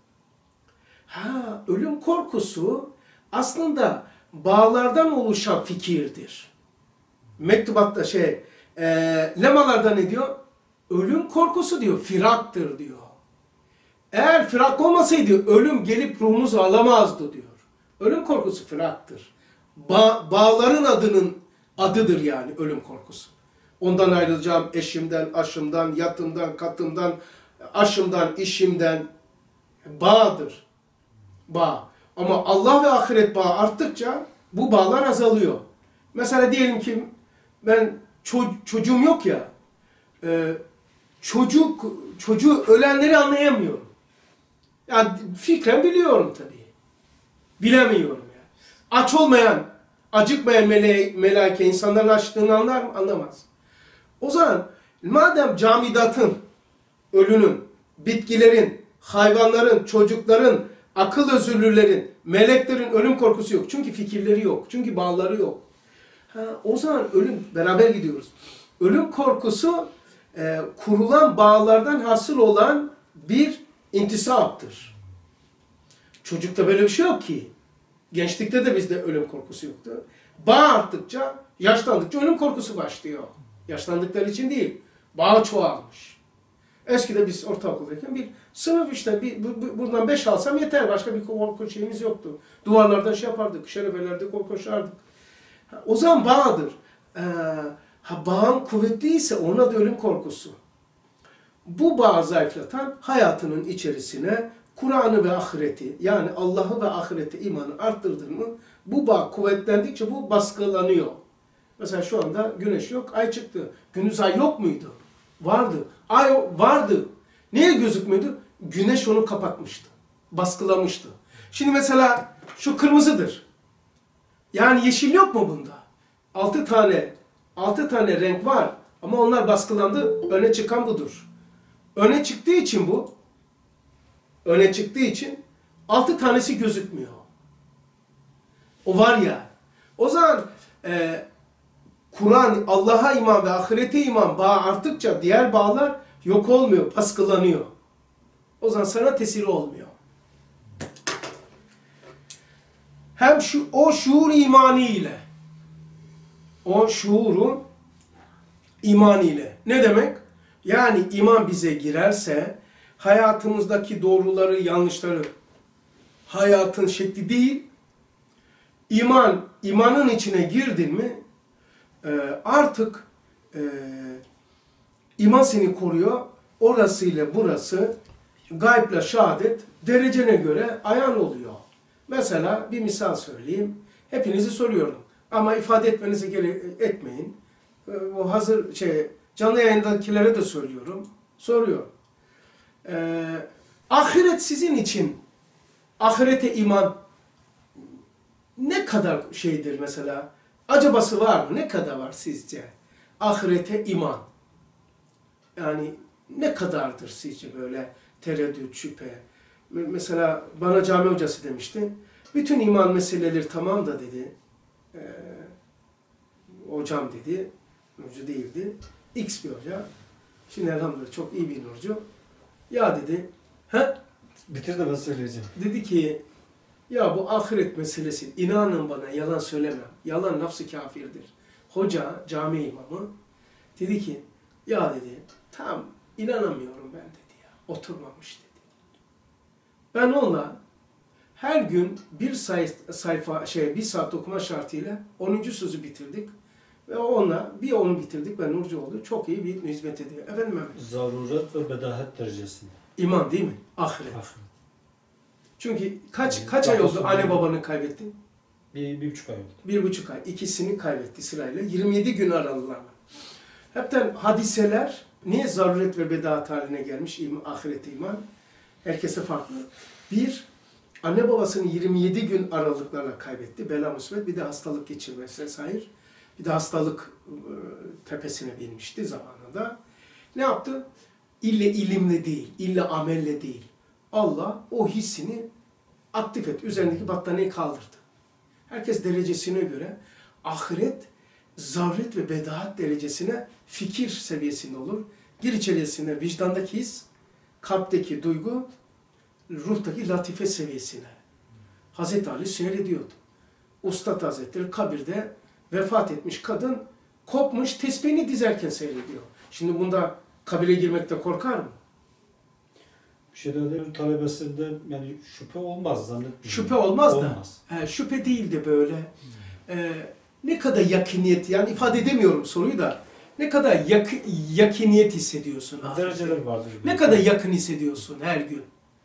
Ölüm korkusu aslında bağlardan oluşan fikirdir. Mektubatta lemalarda ne diyor? Ölüm korkusu diyor, firaktır diyor. Eğer firak olmasaydı ölüm gelip ruhumuzu alamazdı diyor. Ölüm korkusu firaktır. Bağların adıdır yani ölüm korkusu. Ondan ayrılacağım eşimden, aşımdan, yatımdan, katımdan, aşımdan, işimden. Bağdır. Bağ. Ama Allah ve ahiret bağı arttıkça bu bağlar azalıyor. Mesela diyelim ki ben çocuğum yok ya, çocuğu ölenleri anlayamıyorum. Yani fikren biliyorum tabii. Bilemiyorum yani. Aç olmayan, acıkmayan melaike insanların açlığını anlar mı? Anlamaz. O zaman madem camidatın, ölünün, bitkilerin, hayvanların, çocukların, akıl özürlülerin, meleklerin ölüm korkusu yok. Çünkü fikirleri yok. Çünkü bağları yok. O zaman ölüm, beraber gidiyoruz. Ölüm korkusu kurulan bağlardan hasıl olan bir intisaptır. Çocukta böyle bir şey yok ki. Gençlikte de bizde ölüm korkusu yoktu. Bağ arttıkça, yaşlandıkça ölüm korkusu başlıyor. Yaşlandıkları için değil. Bağ çoğalmış. Eskide biz ortaokuldayken bir sınıf işte buradan 5 alsam yeter. Başka bir korku şeyimiz yoktu. Duvarlardan yapardık. Şerefelerde koşardık. O zaman bağdır. Bağın kuvvetliyse ona da ölüm korkusu. Bu bağı zayıflatan hayatının içerisine Kur'an'ı ve ahireti yani Allah'ı ve ahirete imanı arttırdın mı bu bağ kuvvetlendikçe bu baskılanıyor. Mesela şu anda güneş yok, ay çıktı. Gündüz ay yok muydu? Vardı. Ay vardı. Niye gözükmüyordu? Güneş onu kapatmıştı. Baskılamıştı. Şimdi mesela şu kırmızıdır. Yani yeşil yok mu bunda? 6 tane renk var ama onlar baskılandı. Öne çıkan budur. Öne çıktığı için 6 tanesi gözükmüyor. O var ya. O zaman Kur'an, Allah'a iman ve ahirete iman bağı arttıkça diğer bağlar yok olmuyor, baskılanıyor. O zaman sana tesiri olmuyor. Hem o şuur imani ile, o şuurun imani ile. Ne demek? Yani iman bize girerse hayatımızdaki doğruları, yanlışları hayatın şekli değil, imanın içine girdin mi artık İman seni koruyor. Orası ile burası gayble şehadet derecene göre ayağın oluyor. Mesela bir misal söyleyeyim. Hepinizi soruyorum. Ama ifade etmenize gerek etmeyin. O hazır canlı yayındakilere de söylüyorum. Soruyorum. Ahiret sizin için, ahirete iman ne kadar şeydir mesela? Acabası var mı? Ne kadar var sizce? Ahirete iman. Yani ne kadardır sizce böyle tereddüt, şüphe? Mesela bana cami hocası demişti. Bütün iman meseleleri tamam da dedi. Hocam dedi. Nurcu değildi. X bir hoca. Şimdi elhamdülillah çok iyi bir nurcu. Ya dedi.
Bitir de ben söyleyeceğim.
Dedi ki ya bu ahiret meselesi inanın bana yalan söylemem. Yalan nafs-ı kafirdir. Hoca cami imamı dedi ki ya dedi tam inanamıyorum ben dedi ya. Oturmamış dedi. Ben onunla her gün bir sayfa bir saat okuma şartıyla 10. sözü bitirdik. Ve onunla bir onu bitirdik ve nurcu oldu. Çok iyi bir hizmet ediyor. Efendim Mehmet.
Zaruret ve bedahet derecesinde.
İman değil mi? Ahiret.
Ahiret.
Çünkü kaç ay oldu anne babanı kaybettin?
Bir buçuk ay oldu.
1,5 ay. İkisini kaybetti sırayla. 27 gün aralıklarla. Hepten hadiseler niye zaruret ve bedahat haline gelmiş ahirete iman? Herkese farklı. Bir, anne babasını 27 gün aralıklarla kaybetti. Bela musibet, bir de hastalık geçirmesi vesaire. Bir de hastalık tepesine binmişti zamanında. Ne yaptı? İlle ilimle değil, ille amelle değil. Allah o hissini aktif etti. Üzerindeki battaniyeyi kaldırdı. Herkes derecesine göre ahiret, zaruret ve bedahat derecesine fikir seviyesinde olur. Gir içerisine vicdandaki his, kalpteki duygu, ruhtaki latife seviyesine. Hazreti Ali seyrediyordu. Ustad Hazretleri kabirde vefat etmiş kadın kopmuş tesbihini dizerken seyrediyor. Şimdi bunda kabire girmekte korkar mı?
Bir talebesinde yani şüphe olmaz zannetmiyorum.
Şüphe olmaz da.
Olmaz.
Şüphe değil de böyle. Ne kadar yakiniyet, yani ifade edemiyorum soruyu da. Ne kadar yakiniyet hissediyorsun?
Dereceler vardır.
Ne kadar yakın hissediyorsun her gün?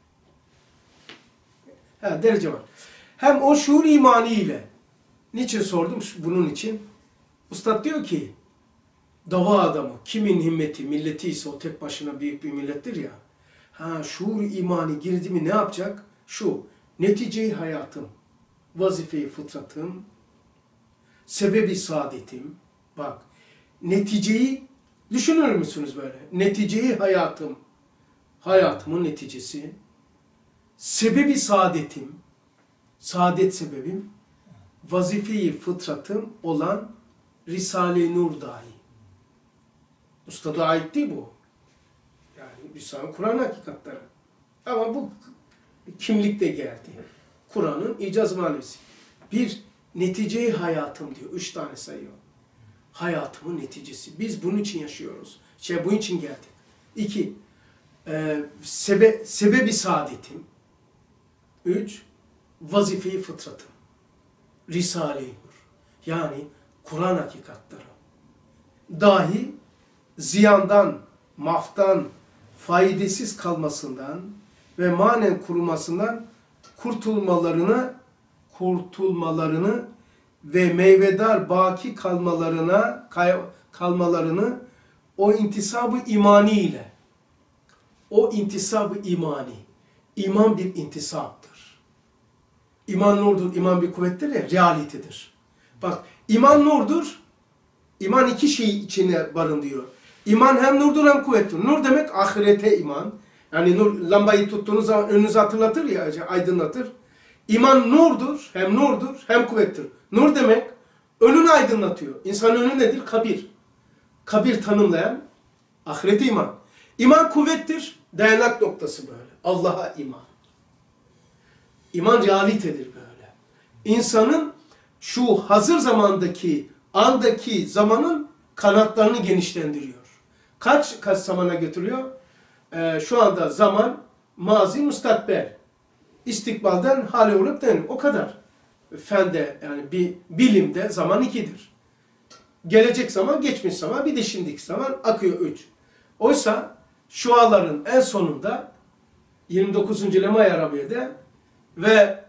Derece var. Hem o şuur imanı ile. Niçin sordum? Bunun için. Ustad diyor ki, dava adamı, kimin himmeti, milleti ise o tek başına büyük bir millettir ya. Şuur imanı girdi mi ne yapacak? Şu, neticeyi hayatım, vazifeyi fıtratım, sebebi saadetim. Bak, neticeyi düşünür müsünüz böyle? Neticeyi hayatım, hayatımın neticesi, sebebi saadetim, saadet sebebim, vazifeyi fıtratım olan Risale-i Nur dahi. Ustada ait değil bu. Yani Risale-i Kur'an hakikatleri. Ama bu kimlikte geldi. Kur'an'ın icaz manevisi. Bir, neticeyi hayatım diyor. 3 tane sayıyor. Hayatımın neticesi. Biz bunun için yaşıyoruz. Bunun için geldik. 2, sebebi saadetim. 3, vazifeyi fıtratım. Risale-i Nur. Yani Kur'an hakikatları. Dahi ziyandan, maftan, faydasız kalmasından ve manen kurumasından kurtulmalarını ve meyvedar baki kalmalarını o intisab-ı imani ile, o intisab-ı imani, iman bir intisaptır. İman nurdur, iman bir kuvvettir ya, realitedir. Bak, iman nurdur, iman iki şey içine barındırıyor. İman hem nurdur hem kuvvettir. Nur demek ahirete iman. Yani nur, lambayı tuttuğunuz zaman önünüzü hatırlatır ya, aydınlatır. İman nurdur, hem kuvvettir. Nur demek önünü aydınlatıyor. İnsanın önü nedir? Kabir. Kabir tanımlayan ahirete iman. İman kuvvettir, dayanak noktası böyle. Allah'a iman. İman realitedir böyle. İnsanın şu hazır zamandaki, andaki zamanın kanatlarını genişlendiriyor. Kaç zamana götürüyor? Şu anda zaman, mazi, mustakbel. İstikbalden hale olup denir. O kadar. Fende, yani bir bilimde zaman 2'dir. Gelecek zaman, geçmiş zaman, bir de şimdiki zaman akıyor 3. Oysa şuaların en sonunda 29. Lema-i Arabiye'de ve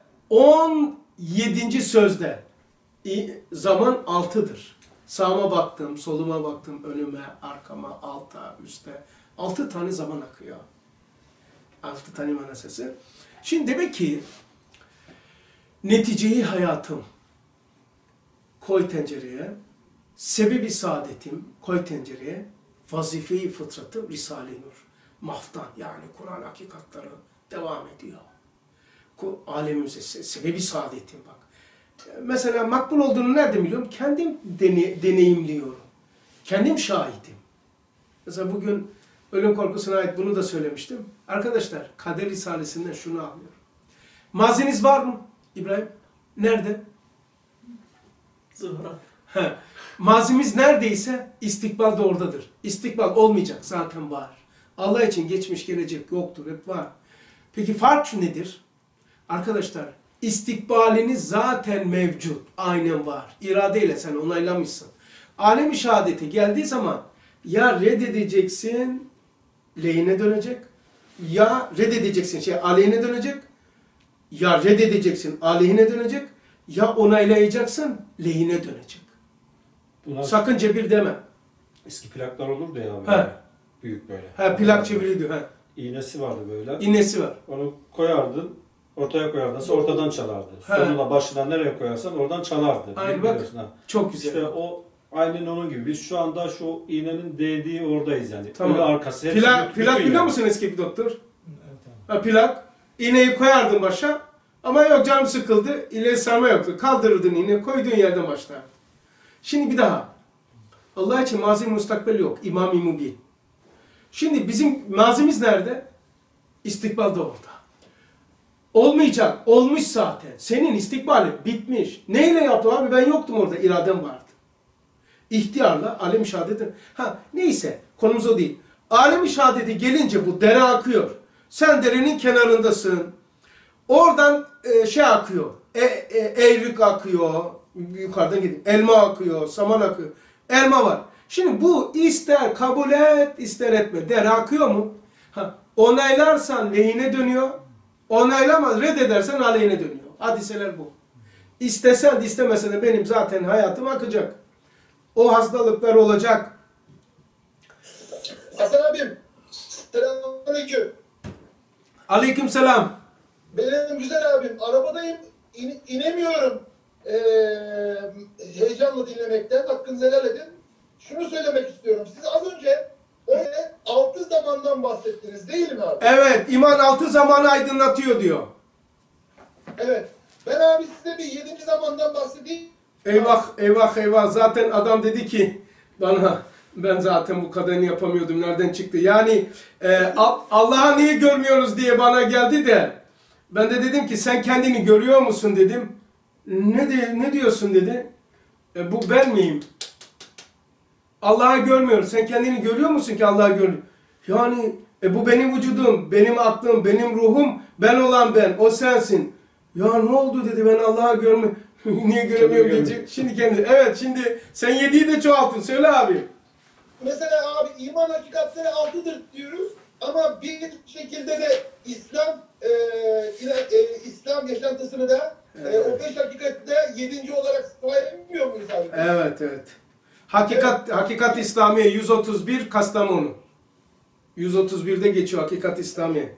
17. sözde zaman 6'dır. Sağıma baktım, soluma baktım, önüme, arkama, alta, üste. 6 tane zaman akıyor. 6 tane manasası. Şimdi demek ki neticeyi hayatım koy tencereye, sebebi saadetim koy tencereye, vazifeyi fıtratım Risale-i Nur. Maftan yani Kur'an hakikatları devam ediyor. Alemimize sebebi saadetim bak. Mesela makbul olduğunu nereden biliyorum? Kendim deneyimliyorum. Kendim şahidim. Mesela bugün ölüm korkusuna ait bunu da söylemiştim. Arkadaşlar Kader Risalesi'nden şunu anlıyorum. Maziniz var mı İbrahim? Nerede?
Zıhra.
Mazimiz neredeyse istikbal da oradadır. İstikbal olmayacak zaten var. Allah için geçmiş gelecek yoktur hep var. Peki fark nedir? Arkadaşlar istikbaliniz zaten mevcut. Aynen var. İradeyle sen onaylamışsın. Alem-i şehadete geldiği zaman ya reddedeceksin, lehine dönecek. Ya reddedeceksin, aleyhine dönecek. Ya reddedeceksin, aleyhine dönecek. Ya onaylayacaksın, lehine dönecek.
Bunlar
Sakın cebir deme.
eski plaklar olurdu ya.
He.
Böyle. Büyük böyle.
Plak çeviriliyor.
İğnesi vardı böyle.
İğnesi var.
Onu koyardın, ortaya koyardın, ortadan çalardı.
He.
Sonuna başına nereye koyarsan oradan çalardı.
Aynen bak.
Biliyorsun ha.
Çok güzel.
İşte o aynen onun gibi. Biz şu anda şu iğnenin değdiği oradayız yani.
Tamam.
Önü arkası hepsi
Plak
bütün
biliyor
yani.
musun eski bir doktor?
Evet,
Plak. İğneyi koyardın başa. Ama yok canım sıkıldı. İleri sarma yoktu. Kaldırırdın iğneyi, koyduğun yerden başla. Şimdi bir daha. Allah için mazi mustakbel yok. İmam-ı Mubin. Şimdi bizim mazimiz nerede? İstikbalda orada. Olmayacak. Olmuş zaten. Senin istikbalin bitmiş. Neyle yaptın abi? Ben yoktum orada. İradem vardı. İhtiyarla alem-i şehadetin. Neyse. Konumuz o değil. Alem-i şehadeti gelince bu dere akıyor. Sen derenin kenarındasın. Oradan akıyor. Eğrik akıyor. Yukarıdan gidiyor. Elma akıyor. Saman akıyor. Elma var. Şimdi bu ister kabul et, ister etme. Dere akıyor mu? Onaylarsan lehine dönüyor. Onaylamaz, reddedersen aleyhine dönüyor. Hadiseler bu. İstesen de istemesen de benim zaten hayatım akacak. O hastalıklar olacak.
Hasan abim. Selamünaleyküm.
Aleykümselam.
Benim güzel abim. Arabadayım. İnemiyorum. Heyecanla dinlemekten. Hakkınızı helal edin. Şunu söylemek istiyorum. Siz az önce öyle 6 zamandan bahsettiniz değil mi abi?
Evet, iman 6 zamanı aydınlatıyor diyor.
Evet. Ben abi size bir 7. zamandan bahsedeyim.
Eyvah, eyvah, eyvah. Zaten adam dedi ki bana, ben zaten bu kadarını yapamıyordum. Nereden çıktı? Yani Allah'a niye görmüyoruz diye bana geldi de ben de dedim ki sen kendini görüyor musun dedim. Ne diyorsun dedi. Bu ben miyim? Allah'ı görmüyorum. Sen kendini görüyor musun ki Allah'ı görüyor? Yani bu benim vücudum, benim aklım, benim ruhum, ben olan ben, o sensin. Ya ne oldu dedi, ben Allah'ı görmüyorum. Niye göremiyorum diyecek. Şimdi kendi. Evet, şimdi sen 7'yi de çoğaltın. Söyle abi.
Mesela abi iman hakikatleri 6'dır diyoruz. Ama bir şekilde de İslam yaşantısını da o 5 hakikatte 7. olarak sayılmıyor muyuz abi?
Evet, evet. Hakikat İslamiye 131 Kastamonu. 131'de geçiyor Hakikat İslamiye.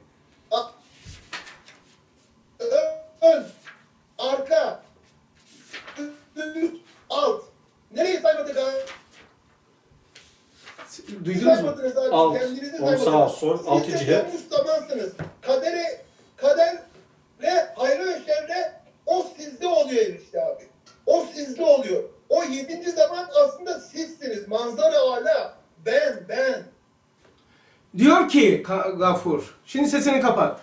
Ön, arka, üst, alt. Nereyi saymadık abi?
Duydunuz mu?
Saymadınız abi.
Alt,
Kendinizi
on
saymadınız.
sağ, sol, altı
Siz de
cihet.
Müslümansınız. Kaderle, hayrı ve şerre o sizde oluyor işte abi. O sizde oluyor. O 7. zaman aslında sizsiniz. Manzara ala. Ben.
Diyor ki Gafur, şimdi sesini kapat.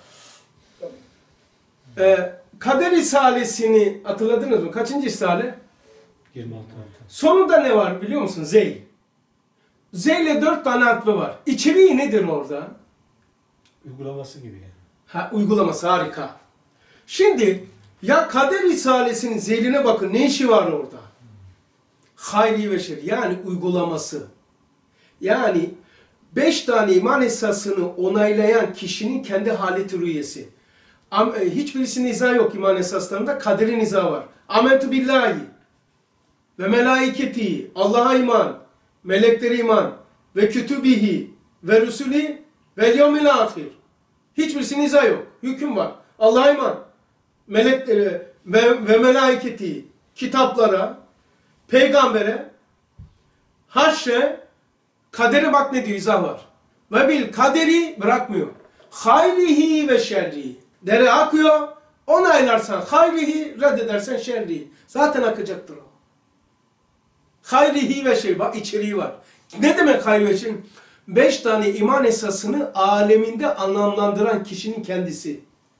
Kader Risalesini hatırladınız mı? Kaçıncı Risale?
26.
Sonunda ne var biliyor musun? Zey. Zeyle 4 tane atlı var. İçeriği nedir orada?
Uygulaması gibi yani.
Uygulaması harika. Şimdi ya Kader Risalesinin zeyline bakın, ne işi var orada? Hayri ve şer, yani uygulaması. Yani 5 tane iman esasını onaylayan kişinin kendi haleti rüyesi. Hiçbirisinin izahı yok iman esaslarında. Kaderin izahı var. Amentu billahi ve melaiketihi. Allah'a iman, melekleri iman ve kütübihi ve rusuli ve yevmil ahir. Hiçbirisinin izahı yok. Hüküm var. Allah'a iman, melekleri ve melaiketihi, kitaplara, peygambere, haşre, kadere bak ne diyor, izah var. Ve bil kaderi bırakmıyor. Hayrihi ve şerrihi. Dere akıyor, onaylarsan hayrihi, reddedersen şerrihi. Zaten akacaktır o. Hayrihi ve şerrihi, bak içeriği var. Ne demek hayri ve şerrihi? 5 tane iman esasını aleminde anlamlandıran kişinin kendisi.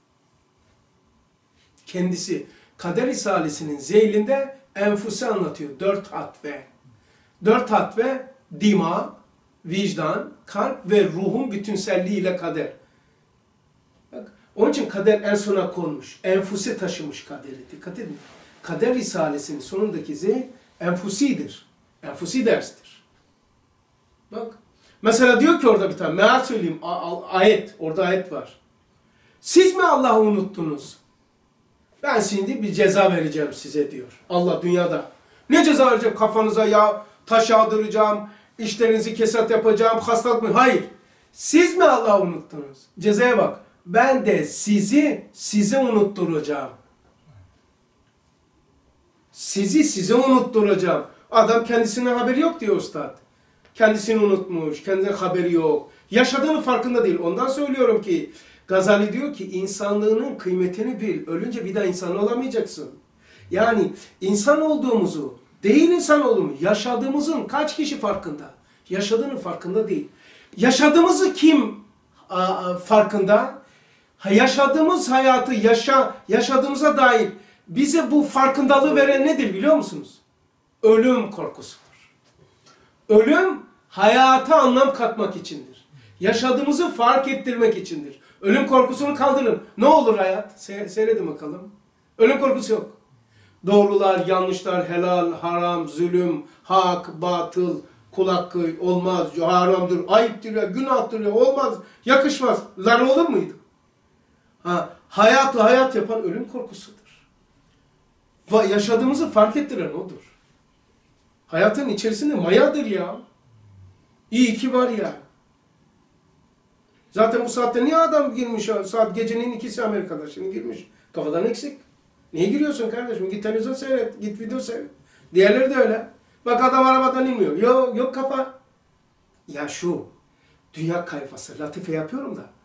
Kendisi. Kader Risalesi'nin zeylinde enfusi anlatıyor. 4 hatve. 4 hatve dima, vicdan, kalp ve ruhun bütünselliğiyle kader. Bak, onun için kader en sona konmuş. Enfusi taşımış kaderi. Dikkat edin. Kader Risalesi'nin sonundaki zeyl enfusidir. Enfusi derstir. Bak. Mesela diyor ki orada bir tane, meal söyleyeyim, ayet, orada ayet var. Siz mi Allah'ı unuttunuz? Ben şimdi bir ceza vereceğim size diyor. Allah dünyada. Ne ceza vereceğim? Kafanıza ya taş yağdıracağım, işlerinizi kesat yapacağım, hastalık mı? Hayır. Siz mi Allah'ı unuttunuz? Cezaya bak. Ben de size unutturacağım. Size unutturacağım. Adam kendisinin haberi yok diyor ustad. Kendisini unutmuş, kendine haberi yok. Yaşadığının farkında değil. Ondan söylüyorum ki Gazali diyor ki insanlığının kıymetini bil. Ölünce bir daha insan olamayacaksın. Yani insan olduğumuzu, değil insan olduğumuzu, yaşadığımızın kaç kişi farkında? Yaşadığının farkında değil. Yaşadığımızı kim farkında? Yaşadığımız hayatı yaşadığımıza dair bize bu farkındalığı veren nedir biliyor musunuz? Ölüm korkusudur. Ölüm hayata anlam katmak içindir. Yaşadığımızı fark ettirmek içindir. Ölüm korkusunu kaldırın. Ne olur hayat? Seyredin bakalım. Ölüm korkusu yok. Doğrular, yanlışlar, helal, haram, zulüm, hak, batıl, kul hakkı olmaz, haramdır, ayıptır, ya, günahtır, ya, olmaz, yakışmaz. Zar olur muydu? Hayatı hayat yapan ölüm korkusudur. Yaşadığımızı fark ettiren odur. Hayatın içerisinde mayadır ya. İyi ki var ya. Zaten bu saatte niye adam girmiş? Saat gecenin 2'si Amerika'da şimdi girmiş. Kafadan eksik. Niye giriyorsun kardeşim? Git televizyon seyret. Git video seyret. Diğerleri de öyle. Bak adam arabadan inmiyor. Yok kafa. Ya şu dünya kayfası. Latife yapıyorum da.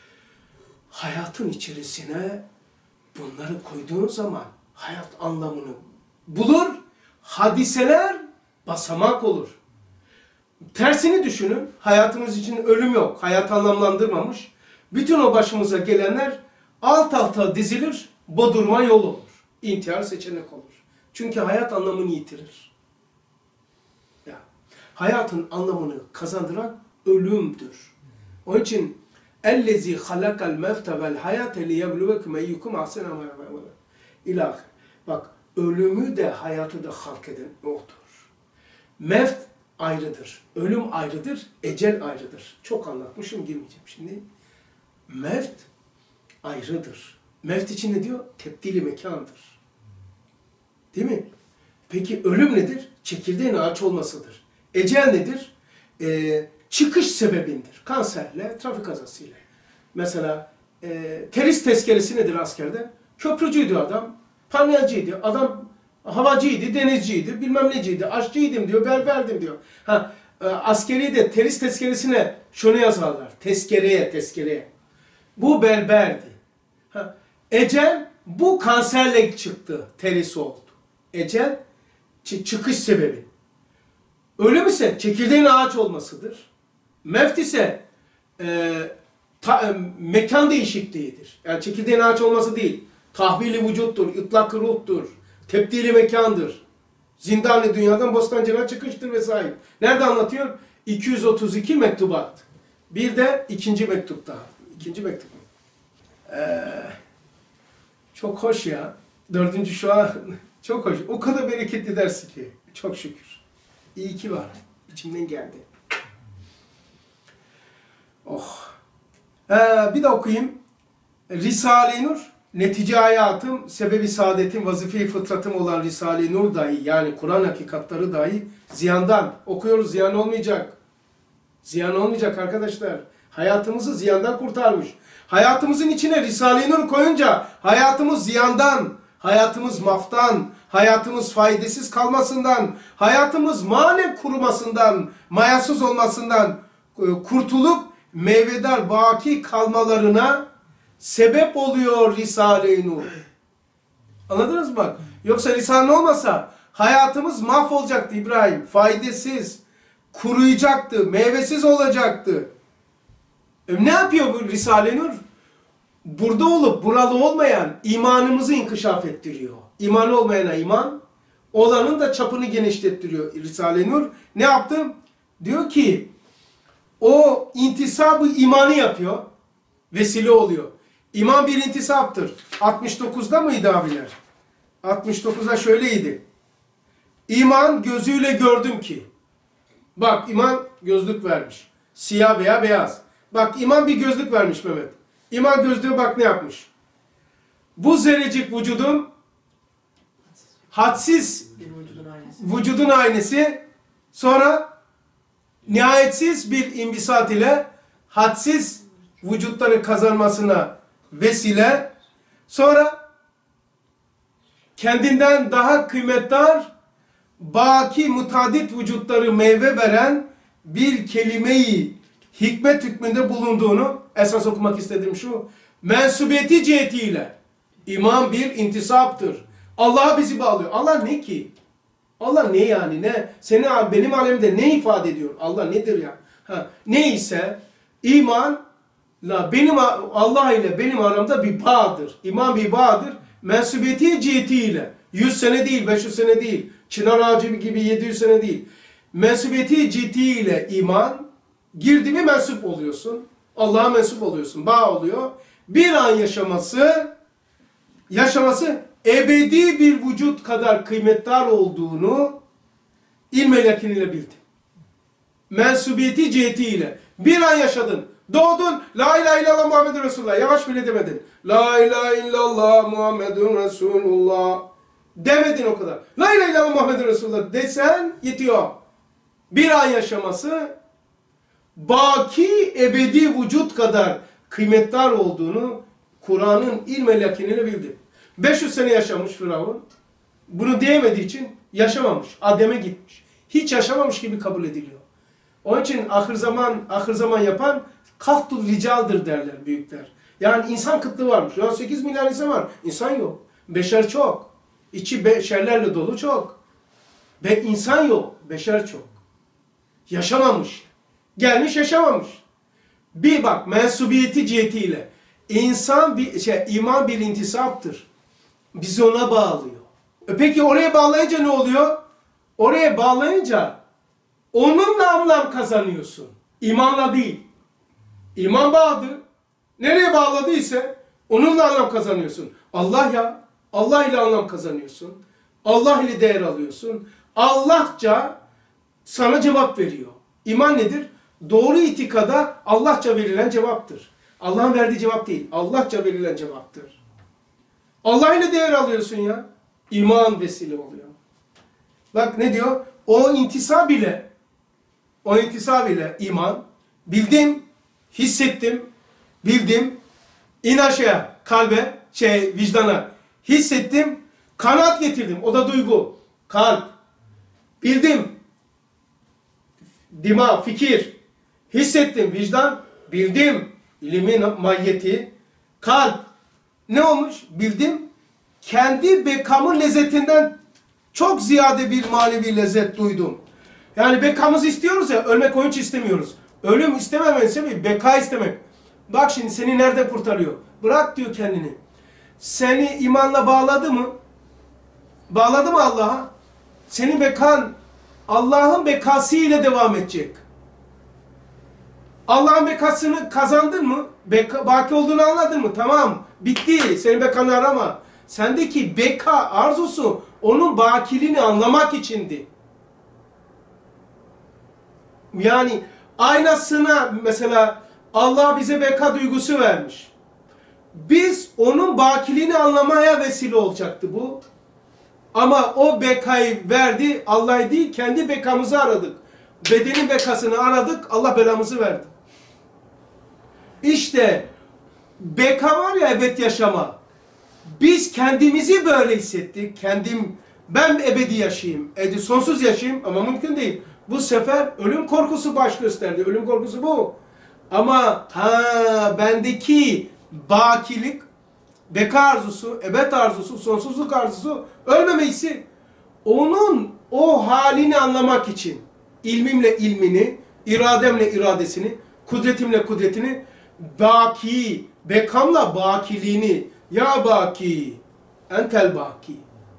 Hayatın içerisine bunları koyduğun zaman hayat anlamını bulur. Hadiseler basamak olur. Tersini düşünün. Hayatımız için ölüm yok. Hayat anlamlandırmamış. Bütün o başımıza gelenler alt alta dizilir. Bodurma yol olur. İntihar seçenek olur. Çünkü hayat anlamını yitirir. Ya, hayatın anlamını kazandıran ölümdür. Onun için اَلَّذ۪ي خَلَقَ الْمَفْتَ وَالْحَيَاتَ لِيَبْلُوَكُمْ اَيُّكُمْ اَحْسَنَ عَمَلًا İlah. Bak ölümü de hayatı da halk eden odur. Mevt ayrıdır. Ölüm ayrıdır. Ecel ayrıdır. Çok anlatmışım, girmeyeceğim şimdi. Mevt ayrıdır. Mevt için ne diyor? Tebdili mekandır. Değil mi? Peki ölüm nedir? Çekirdeğin ağaç olmasıdır. Ecel nedir? Çıkış sebebindir. Kanserle, trafik kazasıyla. Mesela terhis tezkeresi nedir askerde? Köprücüydü adam, panelciydi, adam havacıydı, denizciydi, bilmem neciydi, aşçıydım diyor, berberdim diyor. Askeri de terhis tezkeresine şunu yazarlar, tezkereye. Bu berberdi. Ecel, bu kanserle çıktı, terhis oldu. Ecel, çıkış sebebi. Ölüm ise çekirdeğin ağaç olmasıdır. Mevt ise mekan değişikliğidir. Yani çekirdeğin ağaç olması değil. Tahvili vücuttur, ıtlak ruhtur, tebdili mekandır. Zindan-ı dünyadan bostancına çıkıştır vesaire. Nerede anlatıyor? 232 mektubat. Bir de ikinci mektup daha. İkinci mektup. Çok hoş ya. 4. şu an çok hoş. O kadar bereketli dersi ki. Çok şükür. İyi ki var. İçimden geldi. Oh. Bir de okuyayım. Risale-i Nur, netice hayatım, sebebi saadetim, vazife-i fıtratım olan Risale-i Nur dahi, yani Kur'an hakikatları dahi ziyandan. Okuyoruz, ziyan olmayacak. Ziyan olmayacak arkadaşlar. Hayatımızı ziyandan kurtarmış. Hayatımızın içine Risale-i Nur koyunca hayatımız ziyandan, hayatımız maftan, hayatımız faydasız kalmasından, hayatımız manen kurumasından, mayasız olmasından kurtulup meyvedar baki kalmalarına sebep oluyor Risale-i Nur. Anladınız mı bak? Yoksa Risale olmasa hayatımız mahvolacaktı İbrahim. Faydasız, kuruyacaktı, meyvesiz olacaktı. Ne yapıyor bu Risale-i Nur? Burada olup buralı olmayan imanımızı inkişaf ettiriyor. İmanı olmayana iman, olanın da çapını genişlettiriyor Risale-i Nur. Ne yaptı? Diyor ki o intisabı imanı yapıyor. Vesile oluyor. İman bir intisaptır. 69'da mıydı abiler? 69'da şöyleydi. İman gözüyle gördüm ki. Bak iman gözlük vermiş. Siyah veya beyaz. Bak iman bir gözlük vermiş Mehmet. İman gözlüğü bak ne yapmış. Bu zerrecik vücudun hadsiz vücudun aynesi, sonra nihayetsiz bir imbisat ile hadsiz vücutları kazanmasına vesile, sonra kendinden daha kıymetdar baki mutadit vücutları meyve veren bir kelimeyi hikmet hükmünde bulunduğunu esas okumak istediğim şu. Mensubiyeti cihetiyle iman bir intisaptır. Allah'a bizi bağlıyor. Allah ne ki? Allah ne yani? Ne? Senin benim alemde ne ifade ediyor? Allah nedir ya? Ne ise imanla benim Allah ile benim aramda bir bağdır. İman bir bağdır. Mensubiyeti cihetiyle 100 sene değil, 500 sene değil. Çınar ağacı gibi 700 sene değil. Mensubiyeti cihetiyle iman girdi mi mensup oluyorsun. Allah'a mensup oluyorsun. Bağ oluyor. Bir an yaşaması ebedi bir vücut kadar kıymetdar olduğunu ilm-i yakiniyle bildi. Mensubiyeti cihetiyle. Bir an yaşadın. Doğdun. La ilahe illallah Muhammedun Resulullah. Yavaş bile demedin. La ilahe illallah Muhammedun Resulullah. Demedin o kadar. La ilahe illallah Muhammedun Resulullah desen yetiyor. Bir an yaşaması baki ebedi vücut kadar kıymetdar olduğunu Kur'an'ın ilm-i yakiniyle bildi. 500 sene yaşamış Firavun. Bunu diyemediği için yaşamamış. Adem'e gitmiş. Hiç yaşamamış gibi kabul ediliyor. Onun için ahir zaman yapan kahtul ricaldır derler büyükler. Yani insan kıtlığı varmış. Ya 8 milyar insan var. İnsan yok. Beşer çok. İçi beşerlerle dolu çok. İnsan yok. Beşer çok. Yaşamamış. Gelmiş yaşamamış. Bir bak mensubiyeti cihetiyle. İman bir intisaptır. Bizi ona bağlıyor. Peki oraya bağlayınca ne oluyor? Oraya bağlayınca onunla anlam kazanıyorsun. İmanla değil. İman bağdır. Nereye bağladıysa onunla anlam kazanıyorsun. Allah ya. Allah ile anlam kazanıyorsun. Allah ile değer alıyorsun. Allahça sana cevap veriyor. İman nedir? Doğru itikada Allahça verilen cevaptır. Allah'ın verdiği cevap değil. Allahça verilen cevaptır. Allah ile değer alıyorsun ya. İman vesile oluyor. Bak ne diyor? O intisab ile iman. Bildim, hissettim, bildim. İn aşağıya, kalbe, vicdana. Hissettim, kanaat getirdim. O da duygu, kalp. Bildim, dima, fikir. Hissettim, vicdan, bildim. İlimin mahiyeti, kalp. Ne olmuş? Bildim. Kendi bekamın lezzetinden çok ziyade bir manevi lezzet duydum. Yani bekamızı istiyoruz ya, ölmek onun için istemiyoruz. Ölüm istememenin sebebi beka istemek. Bak şimdi seni nerede kurtarıyor? Bırak diyor kendini. Seni imanla bağladı mı? Bağladı mı Allah'a? Senin bekan Allah'ın bekası ile devam edecek. Allah'ın bekasını kazandın mı? Baki olduğunu anladın mı? Tamam. Bitti. Senin bekanı arama. Sendeki beka arzusu onun bakiliğini anlamak içindi. Yani aynasına mesela Allah bize beka duygusu vermiş. Biz onun bakiliğini anlamaya vesile olacaktı bu. Ama o bekayı verdi, Allah değil, kendi bekamızı aradık. Bedenin bekasını aradık, Allah belamızı verdi. İşte beka var ya, ebed yaşama. Biz kendimizi böyle hissettik. Ben ebedi yaşayayım, sonsuz yaşayayım ama mümkün değil. Bu sefer ölüm korkusu baş gösterdi. Ölüm korkusu bu. Ama bendeki bakilik, beka arzusu, ebed arzusu, sonsuzluk arzusu, ölmeme hissi. Onun o halini anlamak için ilmimle ilmini, irademle iradesini, kudretimle kudretini, baki, bekamla bakiliğini, ya baki, entel baki.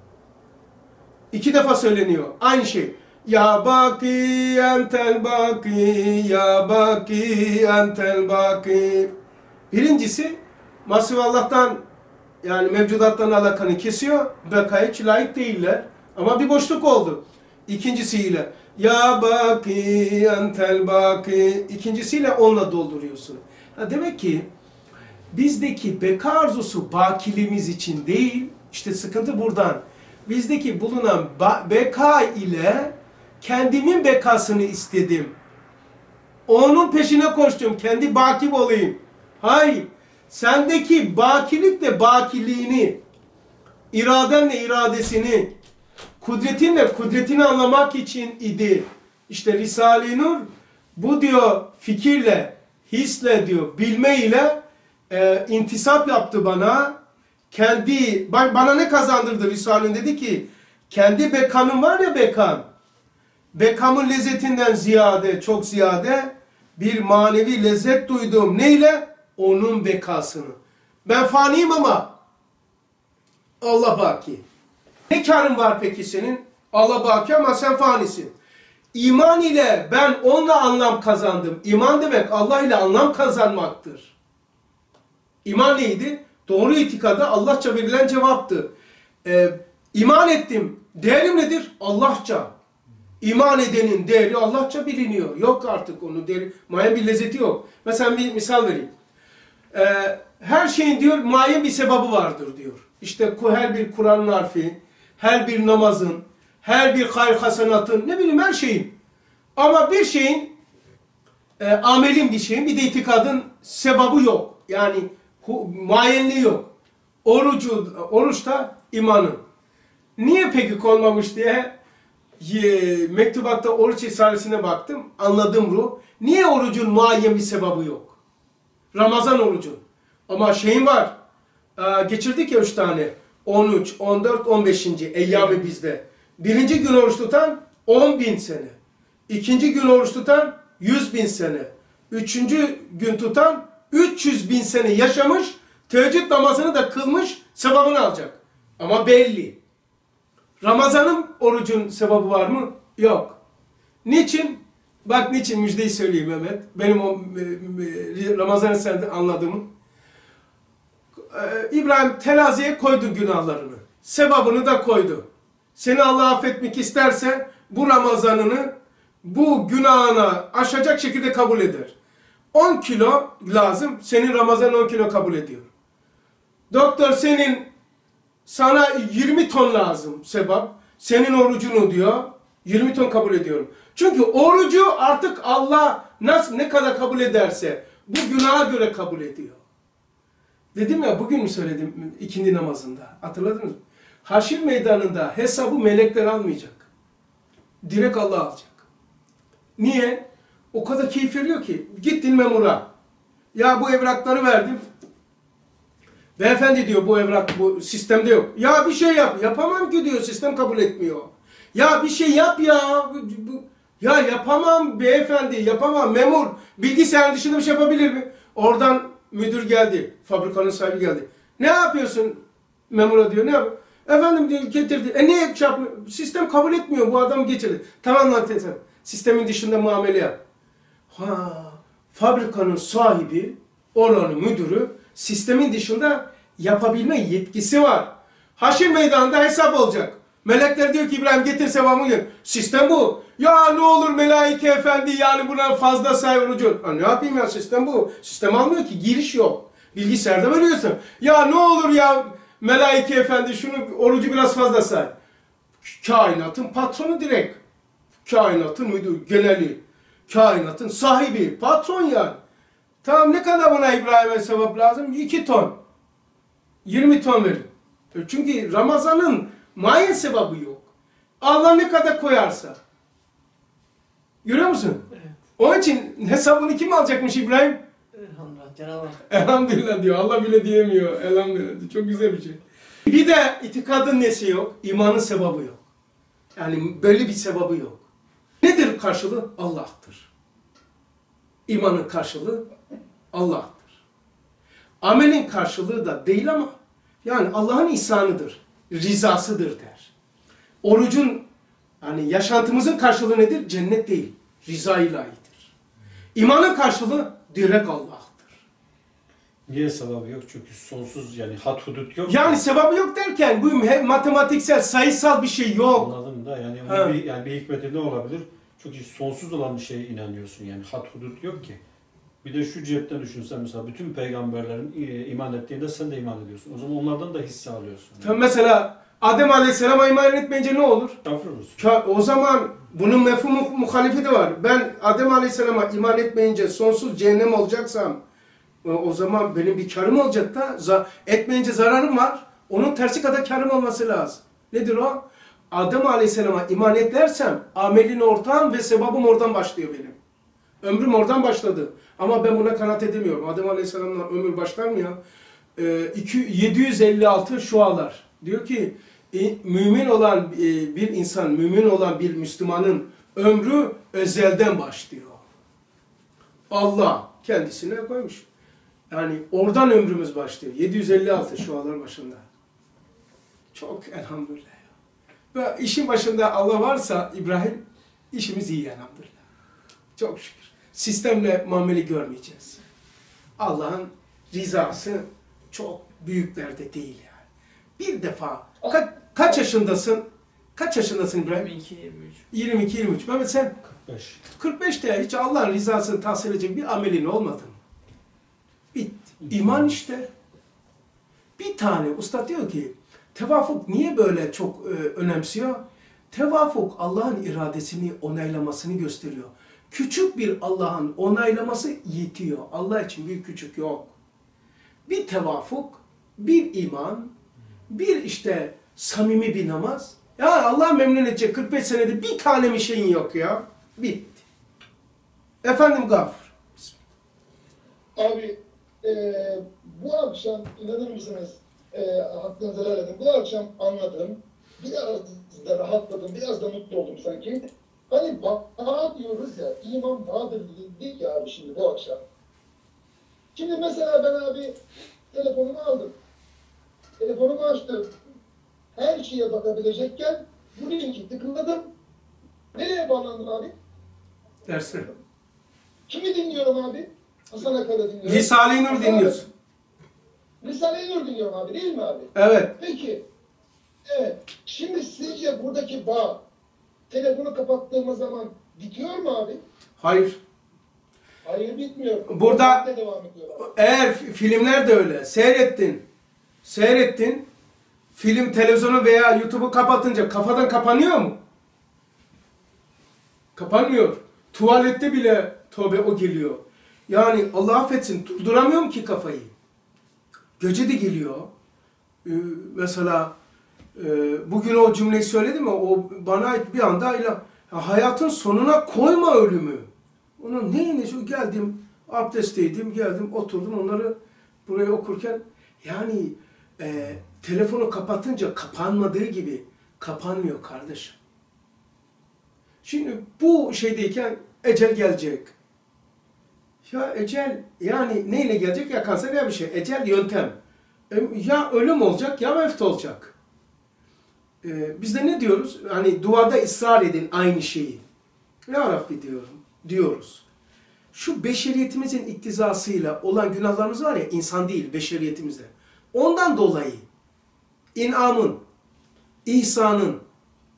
2 defa söyleniyor. Aynı şey. Ya baki, entel baki, ya baki, entel baki. Birincisi, Masivallah'tan, yani mevcudattan alakanı kesiyor. Bekaya hiç layık değiller. Ama bir boşluk oldu. İkincisiyle ya baki entel baki. İkincisiyle onunla dolduruyorsun. Demek ki bizdeki beka arzusu bakiliğimiz için değil. İşte sıkıntı buradan. Bizdeki bulunan beka ile kendimin bekasını istedim. Onun peşine koştum. Kendi bakim olayım. Hayır. Sendeki bakilikle bakiliğini, iradenle iradesini, kudretinle kudretini anlamak için idi. İşte Risale-i Nur bu diyor fikirle, hisle diyor, bilmeyle intisap yaptı bana. Bana ne kazandırdı Risale-i dedi ki, kendi bekanım var ya bekan, bekamın lezzetinden ziyade, çok ziyade bir manevi lezzet duydum. Neyle? Onun bekasını. Ben faniyim ama Allah baki. Ne karın var peki senin? Allah baki ama sen fanisin. İman ile ben onunla anlam kazandım. İman demek Allah ile anlam kazanmaktır. İman neydi? Doğru itikada Allahça verilen cevaptı. İman ettim. Değerim nedir? Allahça. İman edenin değeri Allahça biliniyor. Yok artık onun değeri. Mayen bir lezzeti yok. Mesela bir misal vereyim. Her şeyin diyor mayen bir sebabı vardır diyor. İşte her bir Kur'an'ın harfi, her bir namazın, her bir hayır hasenatın, ne bileyim her şeyin. Ama bir şeyin, amelin bir şeyin, bir de itikadın sebabı yok. Yani mayenliği yok. Oruçta imanın. Niye peki konmamış diye mektubatta oruç risalesine baktım, anladım ruh. Niye orucun muayyen bir sebabı yok? Ramazan orucun. Ama şeyin var. Geçirdik ya 3 tane. 13, 14, 15. eyyamı bizde. Birinci gün oruç tutan 10.000 sene. İkinci gün oruç tutan 100.000 sene. Üçüncü gün tutan 300.000 sene yaşamış. Teheccüd namazını da kılmış. Sevabını alacak. Ama belli. Ramazan'ın orucun sevabı var mı? Yok. Niçin? Bak niçin müjdeyi söyleyeyim Mehmet. Benim o Ramazan'ı senden anladığımı. İbrahim teraziye koydu günahlarını. Sevabını da koydu. Seni Allah affetmek isterse bu Ramazan'ını bu günahına aşacak şekilde kabul eder. 10 kilo lazım. Senin Ramazan 10 kilo kabul ediyor. Doktor sana 20 ton lazım sebap. Senin orucunu diyor. 20 ton kabul ediyorum. Çünkü orucu artık Allah ne kadar kabul ederse bu günaha göre kabul ediyor. Dedim ya bugün mü söyledim ikindi namazında. Hatırladınız mı? Haşir meydanında hesabı melekler almayacak. Direkt Allah alacak. Niye? O kadar keyif veriyor ki. Gittin memura. Ya bu evrakları verdim. Beyefendi diyor bu evrak bu sistemde yok. Ya bir şey yap. Yapamam ki diyor sistem kabul etmiyor. Ya bir şey yap ya. Ya yapamam beyefendi yapamam memur. Bilgisayarın dışında bir şey yapabilir mi? Oradan müdür geldi. Fabrikanın sahibi geldi. Ne yapıyorsun memura diyor. Ne yap? Efendim diyor getirdi. Niye yapmıyor? Sistem kabul etmiyor bu adam geçirdi. Tamam lan teyzem. Sistemin dışında muamele yap. Fabrikanın sahibi, oranın müdürü sistemin dışında yapabilme yetkisi var. Haşir meydanında hesap olacak. Melekler diyor ki İbrahim getir sevabını gel. Sistem bu. Ya ne olur melaike efendi yani buna fazla say orucu. Ne yapayım ya sistem bu. Sistem almıyor ki giriş yok. Bilgisayarda veriyorsun. Ya ne olur ya melaike efendi şunu orucu biraz fazla say. Kainatın patronu direkt. Kainatın uydu geneli. Kainatın sahibi. Patron yani. Tamam ne kadar buna İbrahim'e sevap lazım? 2 ton. 20 ton verin. Çünkü Ramazan'ın muayyen sevabı yok. Allah ne kadar koyarsa. Görüyor musun?
Evet.
Onun için hesabını kim alacakmış İbrahim?
Elhamdülillah. Cenab-ı Hak.
Elhamdülillah diyor. Allah bile diyemiyor. Elhamdülillah diyor. Çok güzel bir şey. Bir de itikadın nesi yok? İmanın sevabı yok. Yani böyle bir sevabı yok. Nedir karşılığı? Allah'tır. İmanın karşılığı Allah'tır. Amelin karşılığı da değil ama yani Allah'ın ihsanıdır. Rizasıdır der. Orucun yani yaşantımızın karşılığı nedir? Cennet değil. Rıza ilahidir. İmanın karşılığı direkt Allah'tır.
Niye sevabı yok? Çünkü sonsuz yani had hudut yok.
Yani sevabı yok derken bu matematiksel, sayısal bir şey yok.
Anladım da yani,
Ha.
bir hikmeti ne olabilir? Çünkü sonsuz olan bir şeye inanıyorsun yani had hudut yok ki. Bir de şu cihetten düşünsen mesela bütün peygamberlerin iman ettiğinde sen de iman ediyorsun. O zaman onlardan da hisse alıyorsun.
Tabii mesela Adem Aleyhisselam'a iman etmeyince ne olur?
Kafir olursun.
O zaman bunun mefhumu muhalifi de var. Ben Adem Aleyhisselam'a iman etmeyince sonsuz cehennem olacaksam o zaman benim bir karım olacak da etmeyince zararım var. Onun tersi kadar karım olması lazım. Nedir o? Adem Aleyhisselam'a iman edersem amelin ortağım ve sebabım oradan başlıyor benim. Ömrüm oradan başladı. Ama ben buna kanaat edemiyorum. Adem Aleyhisselam'la ömür başlar mı ya? 756 şualar. Diyor ki mümin olan bir insan, mümin olan bir Müslümanın ömrü ezelden başlıyor. Allah kendisine koymuş. Yani oradan ömrümüz başlıyor. 756 şualar başında. Çok elhamdülillah. Ve işin başında Allah varsa İbrahim, işimiz iyi elhamdülillah. Çok şükür. Sistemle muamele görmeyeceğiz. Allah'ın rızası çok büyüklerde değil yani. Bir defa kaç yaşındasın? Kaç yaşındasın İbrahim?
22, 23.
22-23. Mehmet sen?
45.
45'te hiç Allah'ın rızasını tahsil edecek bir amelin olmadı mı? Bitti. İman işte. Bir tane usta diyor ki tevafuk niye böyle çok önemsiyor? Tevafuk Allah'ın iradesini onaylamasını gösteriyor. Küçük bir Allah'ın onaylaması yetiyor. Allah için büyük küçük yok. Bir tevafuk, bir iman, bir işte samimi bir namaz. Ya Allah memnun edecek 45 senede bir tane mi şeyin yok ya? Bitti. Efendim Gafur.
Abi bu akşam inanır mısınız hakkınızı helal edin. Bu akşam anladım. Biraz da rahatladım. Biraz da mutlu oldum sanki. Hani bağ diyoruz ya, iman bağdır dedik ya abi şimdi bu akşam. Şimdi mesela ben abi telefonumu aldım. Telefonumu açtım. Her şeye bakabilecekken bu linki tıkladım. Nereye bağlandım abi?
Dersi.
Kimi dinliyorum abi? Hasan Akar'ı dinliyorum.
Risale-i Nur dinliyorsun.
Risale-i Nur dinliyorum abi değil mi abi?
Evet.
Peki. Evet. Şimdi sizce buradaki bağ telefonu kapattığımız zaman bitiyor mu abi?
Hayır.
Hayır bitmiyor.
Burada
devam ediyor.
eğer filmler de öyle. Seyrettin. Film, televizyonu veya YouTube'u kapatınca kafadan kapanıyor mu? Kapanmıyor. Tuvalette bile tövbe o geliyor. Yani Allah affetsin durduramıyorum ki kafayı. Gece de geliyor. Mesela bugün o cümleyi söyledim ya o bana ait bir anda hayatın sonuna koyma ölümü. Onun neyini şu geldim abdestteydim geldim oturdum onları buraya okurken yani telefonu kapatınca kapanmadığı gibi kapanmıyor kardeşim. Şimdi bu şeydeyken ecel gelecek. Ya ecel yani neyle gelecek ya kanser ya bir şey. Ecel yöntem. Ya ölüm olacak ya mevt olacak. Biz de ne diyoruz? Hani duada ısrar edin aynı şeyi. Ya Rabbi diyoruz. Şu beşeriyetimizin iktizasıyla olan günahlarımız var ya insan değil beşeriyetimizde. Ondan dolayı inamın, ihsanın,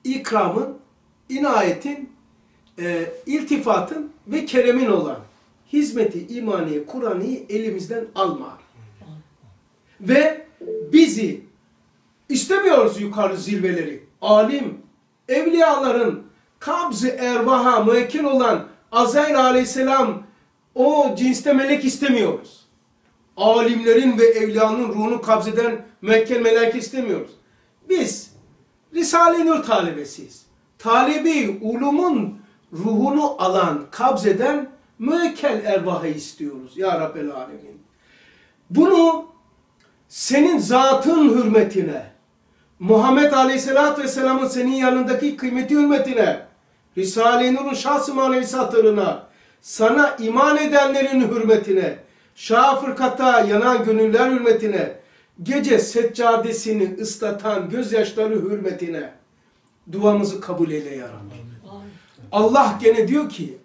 ikramın, inayetin, iltifatın ve keremin olan hizmeti imaniye, Kur'an'ı elimizden alma. Ve bizi istemiyoruz yukarı zirveleri. Alim, evliyaların kabz-ı ervaha müekkil olan Azrail aleyhisselam o cinste melek istemiyoruz. Alimlerin ve evliyanın ruhunu kabzeden müekkel melek istemiyoruz. Biz Risale-i Nur talebesiyiz. Talebi ulumun ruhunu alan, kabzeden müekkel ervahı istiyoruz ya Rabbel Alemin. Bunu senin zatın hürmetine, Muhammed Aleyhisselatü Vesselam'ın senin yanındaki kıymeti hürmetine, Risale-i Nur'un şahs-ı manevisi hatırına, sana iman edenlerin hürmetine, Şah fırkata yanan gönüller hürmetine, gece seccadesini ıslatan gözyaşları hürmetine duamızı kabul eyle ya Rabbi. Allah gene diyor ki,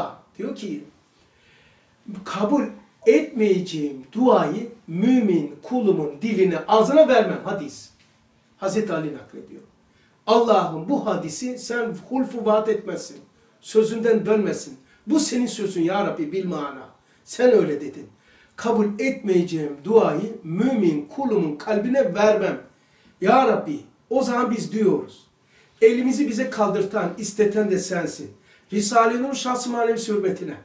kabul etmeyeceğim duayı mümin kulumun diline, ağzına vermem. Hadis. Hazreti Ali naklediyor. Allah'ım bu hadisi sen hulfu vaat etmezsin. Sözünden dönmesin. Bu senin sözün ya Rabbi bilmana. Sen öyle dedin. Kabul etmeyeceğim duayı mümin kulumun kalbine vermem. Ya Rabbi o zaman biz diyoruz. Elimizi bize kaldırtan, isteten de sensin. Risale-i Nur şahs-ı manevisi hürmetine.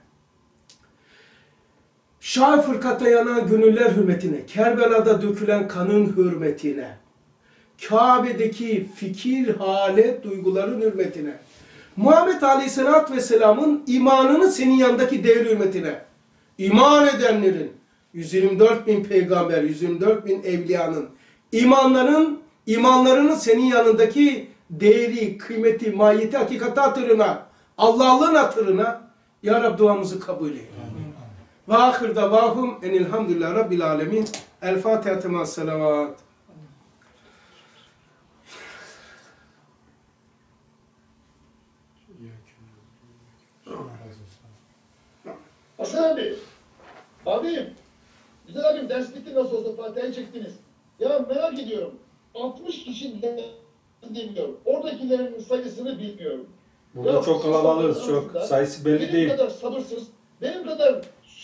Şah fırkata yanan gönüller hürmetine. Kerbela'da dökülen kanın hürmetine. Kabe'deki fikir, halet, duyguların hürmetine. Muhammed Aleyhisselatü Vesselam'ın imanını senin yanındaki değer hürmetine. İman edenlerin, 124 bin peygamber, 124 bin evliyanın, imanlarının senin yanındaki değeri, kıymeti, mahiyeti, hakikati hatırına, Allah'ın hatırına, Ya Rabbi duamızı kabul eyle. Ve ahir davahum enilhamdülillah Rabbil alemin. El Fatiha tema selavat.
Hasan abim, güzel abim ders bitti nasıl olsa Fatiha'yı çektiniz. Ya merak ediyorum, 60 kişi dinliyor. Oradakilerin sayısını bilmiyorum.
Burada
Ya,
çok kalabalığız, çok. Sayısı belli
benim
değil.
Benim kadar sabırsız, benim kadar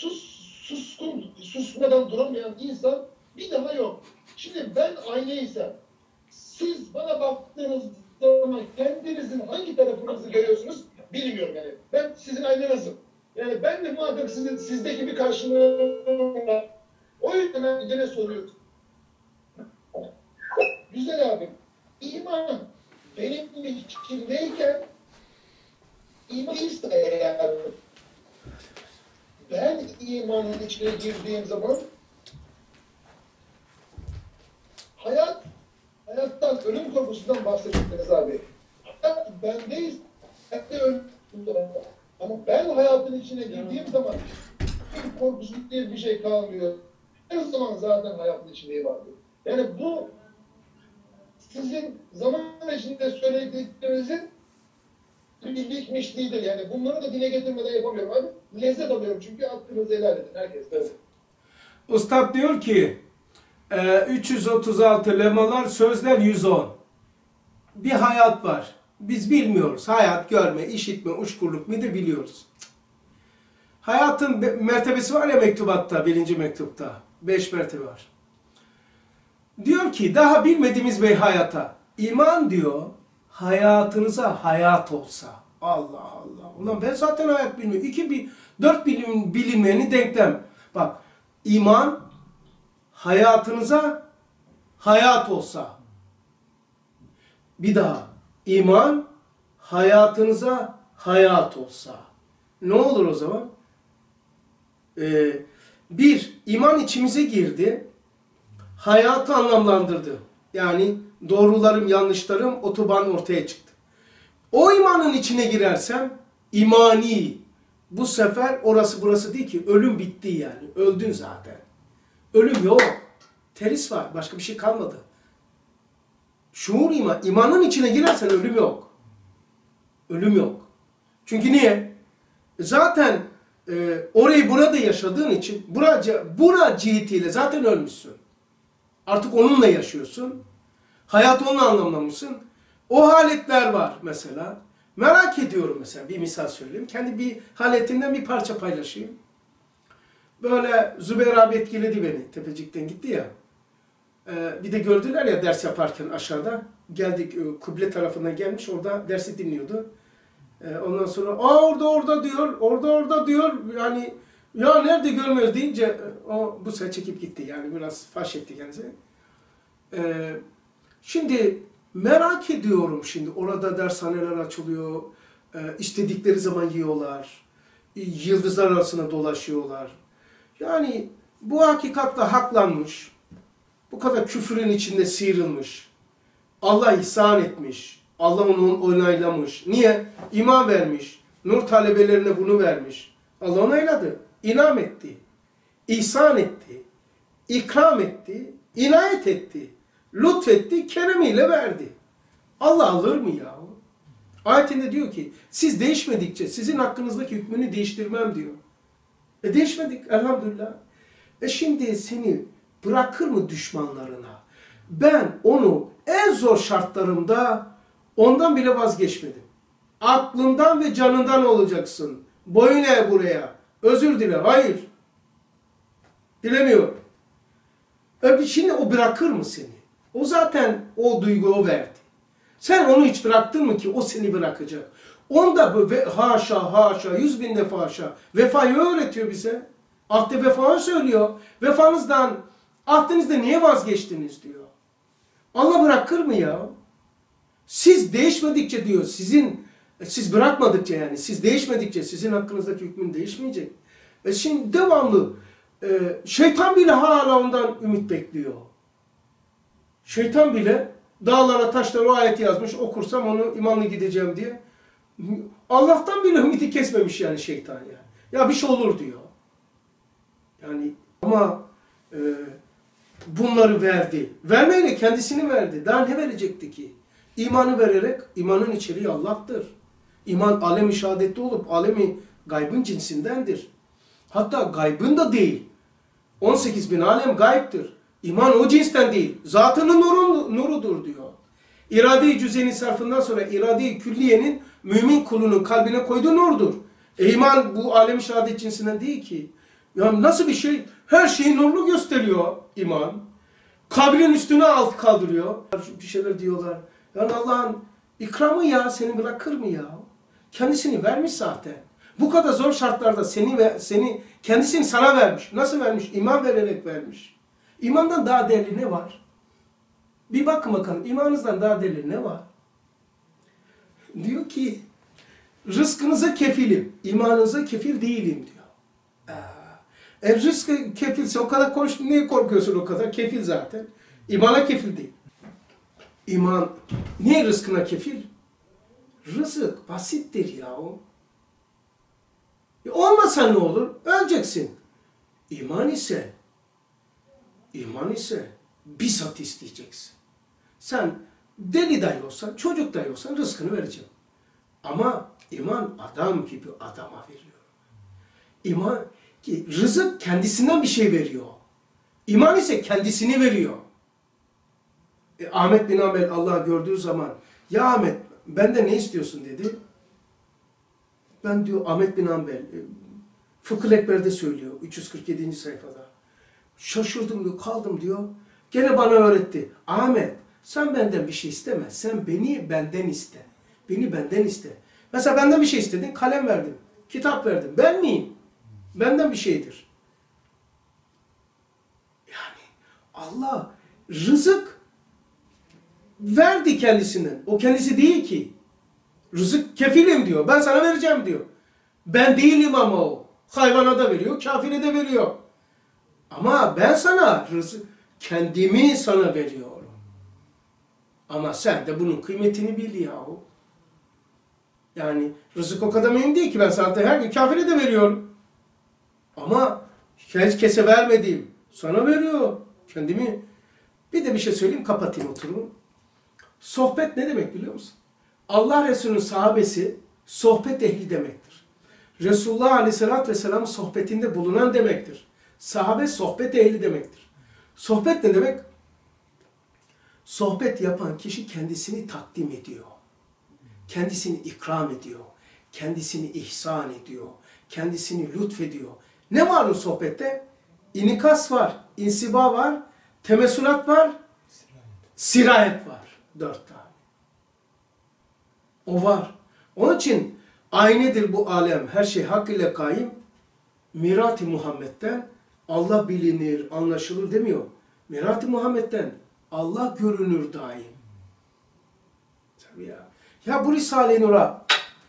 susmadan duramayan insan bir daha yok. Şimdi ben aynıysam, siz bana baktığınız zaman kendinizin hangi tarafınızı görüyorsunuz bilmiyorum yani. Ben sizin aynanızım. Yani ben de muhakkak sizdeki bir karşılığım var. O yüzden ben gene soruyorum. Güzel abim, iman benim içimdeyken iman eğer ben imanın içine girdiğim zaman hayattan, ölüm korkusundan bahsettiniz abi. Hayat bendeyiz, ben de ölüm. Ama ben hayatın içine girdiğim zaman ölüm korkusu diye bir şey kalmıyor. Her zaman zaten hayatın içindeyim abi. Yani bu sizin zaman içinde söylediklerinizin birikmişliğidir. Yani bunları da dile getirmeden yapamıyorum abi. Lezzet alıyorum çünkü hakkınızı helal edin herkes. Evet.
Ustad diyor ki 336 lemalar, sözler 110. Bir hayat var. Biz bilmiyoruz. Hayat, görme, işitme, uçkurluk mu de biliyoruz. Hayatın mertebesi var ya mektubatta, 1. mektupta. 5 mertebe var. Diyor ki daha bilmediğimiz bir hayata. İman diyor hayatınıza hayat olsa. Allah Allah. Ulan ben zaten hayat bilmiyorum. 4 bilinmeyeni denklem. Bak iman hayatınıza hayat olsa. Bir daha. İman hayatınıza hayat olsa. Ne olur o zaman? Bir, iman içimize girdi. Hayatı anlamlandırdı. Yani doğrularım, yanlışlarım otoban ortaya çıktı. O imanın içine girersem imani. Bu sefer orası burası değil ki. Ölüm bitti yani. Öldün zaten. Ölüm yok. Teris var. Başka bir şey kalmadı. Şuur iman. İmanın içine girersen ölüm yok. Ölüm yok. Çünkü niye? Zaten orayı burada yaşadığın için bura cihetiyle zaten ölmüşsün. Artık onunla yaşıyorsun. Hayatı onunla anlamlamışsın. O haletler var mesela. Merak ediyorum mesela, bir misal söyleyeyim. Kendi bir haletimden bir parça paylaşayım. Böyle Zübeyir abi etkiledi beni. Tepecik'ten gitti ya. Bir de gördüler ya ders yaparken aşağıda. Geldik, kıble tarafından gelmiş, orada dersi dinliyordu. Ondan sonra orada diyor, orada diyor. Yani ya nerede görmüyoruz deyince o bu sefer çekip gitti. Yani biraz faş etti kendisi. Şimdi merak ediyorum, şimdi orada dershaneler açılıyor. İstedikleri zaman yiyorlar. Yıldızlar arasında dolaşıyorlar. Yani bu hakikatle haklanmış. Bu kadar küfrün içinde sıyrılmış. Allah ihsan etmiş. Allah onu onaylamış. Niye? İman vermiş. Nur talebelerine bunu vermiş. Allah onayladı. İnam etti. İhsan etti. İkram etti. İnayet etti. Lütfetti. Keremiyle verdi. Allah alır mı ya? Ayetinde diyor ki siz değişmedikçe sizin hakkınızdaki hükmünü değiştirmem diyor. Değişmedik elhamdülillah. Şimdi seni bırakır mı düşmanlarına? Ben onu en zor şartlarımda ondan bile vazgeçmedim. Aklından ve canından olacaksın. Boyun eğ buraya. Özür dile. Hayır. Dilemiyor. Şimdi o bırakır mı seni? O zaten o duyguyu verdi. Sen onu hiç bıraktın mı ki o seni bırakacak? Onda bu haşa 100 bin defa haşa. Vefayı öğretiyor bize. Ahde vefayı söylüyor. Vefanızdan, ahdinizde niye vazgeçtiniz diyor. Allah bırakır mı ya? Siz değişmedikçe diyor, siz bırakmadıkça, yani siz değişmedikçe sizin hakkınızdaki hükmün değişmeyecek. Şimdi devamlı şeytan bile hala ondan ümit bekliyor. Şeytan bile dağlara taşlara o ayeti yazmış, okursam onu imanla gideceğim diye. Allah'tan bile ümidi kesmemiş yani şeytan yani. Ya bir şey olur diyor. Yani ama bunları verdi. Vermeyle kendisini verdi. Daha ne verecekti ki? İmanı vererek, imanın içeriği Allah'tır. İman alem-i şehadette olup alemi gaybın cinsindendir. Hatta gaybın da değil. 18 bin alem gayiptir. İman o cinsten değil. Zatının nurudur diyor. İrade-i cüz'enin sarfından sonra irade-i külliyenin mümin kulunun kalbine koyduğu nurdur. İman bu alem-i şehadet cinsinden değil ki. Yani nasıl bir şey? Her şeyi nurlu gösteriyor iman. Kabrin üstüne alt kaldırıyor. Bir şeyler diyorlar. Yani Allah'ın ikramı ya, seni bırakır mı ya? Kendisini vermiş zaten. Bu kadar zor şartlarda seni kendisini sana vermiş. Nasıl vermiş? İman vererek vermiş. İmandan daha değerli ne var? Bir bakın bakalım, imanınızdan daha değerli ne var? Diyor ki rızkınıza kefilim, imanınıza kefil değilim diyor. Rızkı kefilse o kadar konuştun, niye korkuyorsun o kadar? Kefil zaten. İmana kefil değil. İman, niye rızkına kefil? Rızık basittir yahu. Olmasa ne olur? Öleceksin. İman ise bizzat isteyeceksin. Sen deli dahi olsan, çocuk dahi olsan rızkını vereceğim. Ama iman adam gibi adama veriyor. İman ki rızık kendisinden bir şey veriyor. İman ise kendisini veriyor. Ahmet bin Hanbel Allah'ı gördüğü zaman ya Ahmet benden ne istiyorsun dedi. Ben diyor Ahmet bin Hanbel Fıkıh-ı Ekber'de söylüyor 347. sayfada. Şaşırdım diyor, kaldım diyor. Gene bana öğretti. Ahmet sen benden bir şey isteme. Sen beni benden iste. Beni benden iste. Mesela benden bir şey istedin, kalem verdim. Kitap verdim. Ben miyim? Benden bir şeydir. Yani Allah rızık verdi kendisinden. O kendisi değil ki. Rızık kefilim diyor. Ben sana vereceğim diyor. Ben değilim ama o. Hayvana da veriyor, kafire de veriyor. Ama ben sana rızık, kendimi sana veriyorum. Ama sen de bunun kıymetini bil yahu. Yani rızık o kadar mühim değil ki, ben sana her gün kafire de veriyorum. Ama herkese vermediğim sana veriyor. Kendimi. Bir de bir şey söyleyeyim, kapatayım oturumu. Sohbet ne demek biliyor musun? Allah Resulü'nün sahabesi sohbet ehli demektir. Resulullah Aleyhisselatü Vesselam'ın sohbetinde bulunan demektir. Sahabe sohbet ehli demektir. Sohbet ne demek? Sohbet yapan kişi kendisini takdim ediyor. Kendisini ikram ediyor. Kendisini ihsan ediyor. Kendisini lütfediyor. Ne var o sohbette? İnikas var, insiba var, temessülat var, sirayet var. 4 tane. O var. Onun için aynedir bu alem. Her şey hak ile kaim. Mirat-ı Muhammed'den Allah bilinir, anlaşılır demiyor. Mirat-ı Muhammed'den Allah görünür daim. Tabii ya. Ya bu Risale-i Nur'a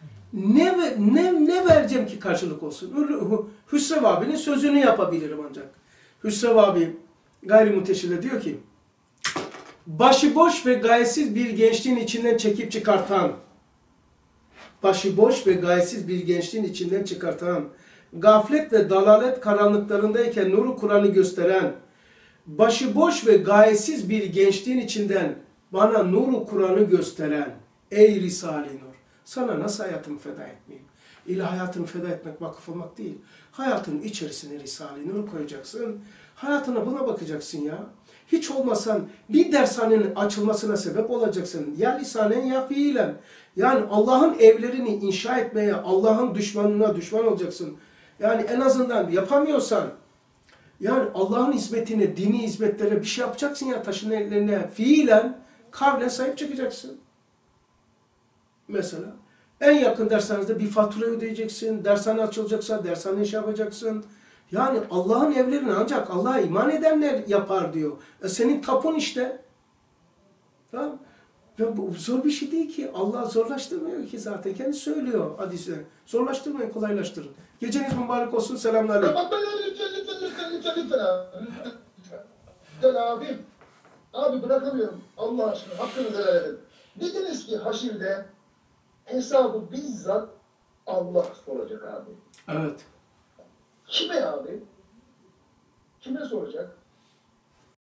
ne vereceğim ki karşılık olsun? Hüsrev abinin sözünü yapabilirim ancak. Hüsrev abi gayrimuteşhide diyor ki, başıboş ve gayesiz bir gençliğin içinden çekip çıkartan, başıboş ve gayesiz bir gençliğin içinden çıkartan, gaflet ve dalalet karanlıklarındayken nuru Kur'an'ı gösteren, başıboş ve gayesiz bir gençliğin içinden bana nuru Kur'an'ı gösteren, ey Risale-i Nur, sana nasıl hayatımı feda etmeyeyim? İlla hayatını feda etmek, vakıf olmak değil. Hayatının içerisine Risale-i Nur'u koyacaksın. Hayatına buna bakacaksın ya. Hiç olmasan bir dershanenin açılmasına sebep olacaksın. Ya lisanen ya fiilen. Yani Allah'ın evlerini inşa etmeye, Allah'ın düşmanına düşman olacaksın. Yani en azından yapamıyorsan, yani Allah'ın hizmetine, dini hizmetlere bir şey yapacaksın ya, taşın ellerine fiilen, kavlen sahip çıkacaksın. Mesela en yakın dershanede bir fatura ödeyeceksin, dershane açılacaksa dershane şey yapacaksın. Yani Allah'ın evlerini ancak Allah'a iman edenler yapar diyor. Senin tapun işte. Tamam. Ya bu zor bir şey değil ki. Allah zorlaştırmıyor ki zaten. Kendi söylüyor hadise. Zorlaştırmayın, kolaylaştırın. Geceniz mübarek olsun. Selamünaleyküm.
Ama ben lütfen abi. Lütfen abi. Abi bırakamıyorum. Allah aşkına hakkınızı helal edin. Dediniz ki haşirde hesabı bizzat Allah soracak abi.
Evet.
Kime abi? Kime soracak?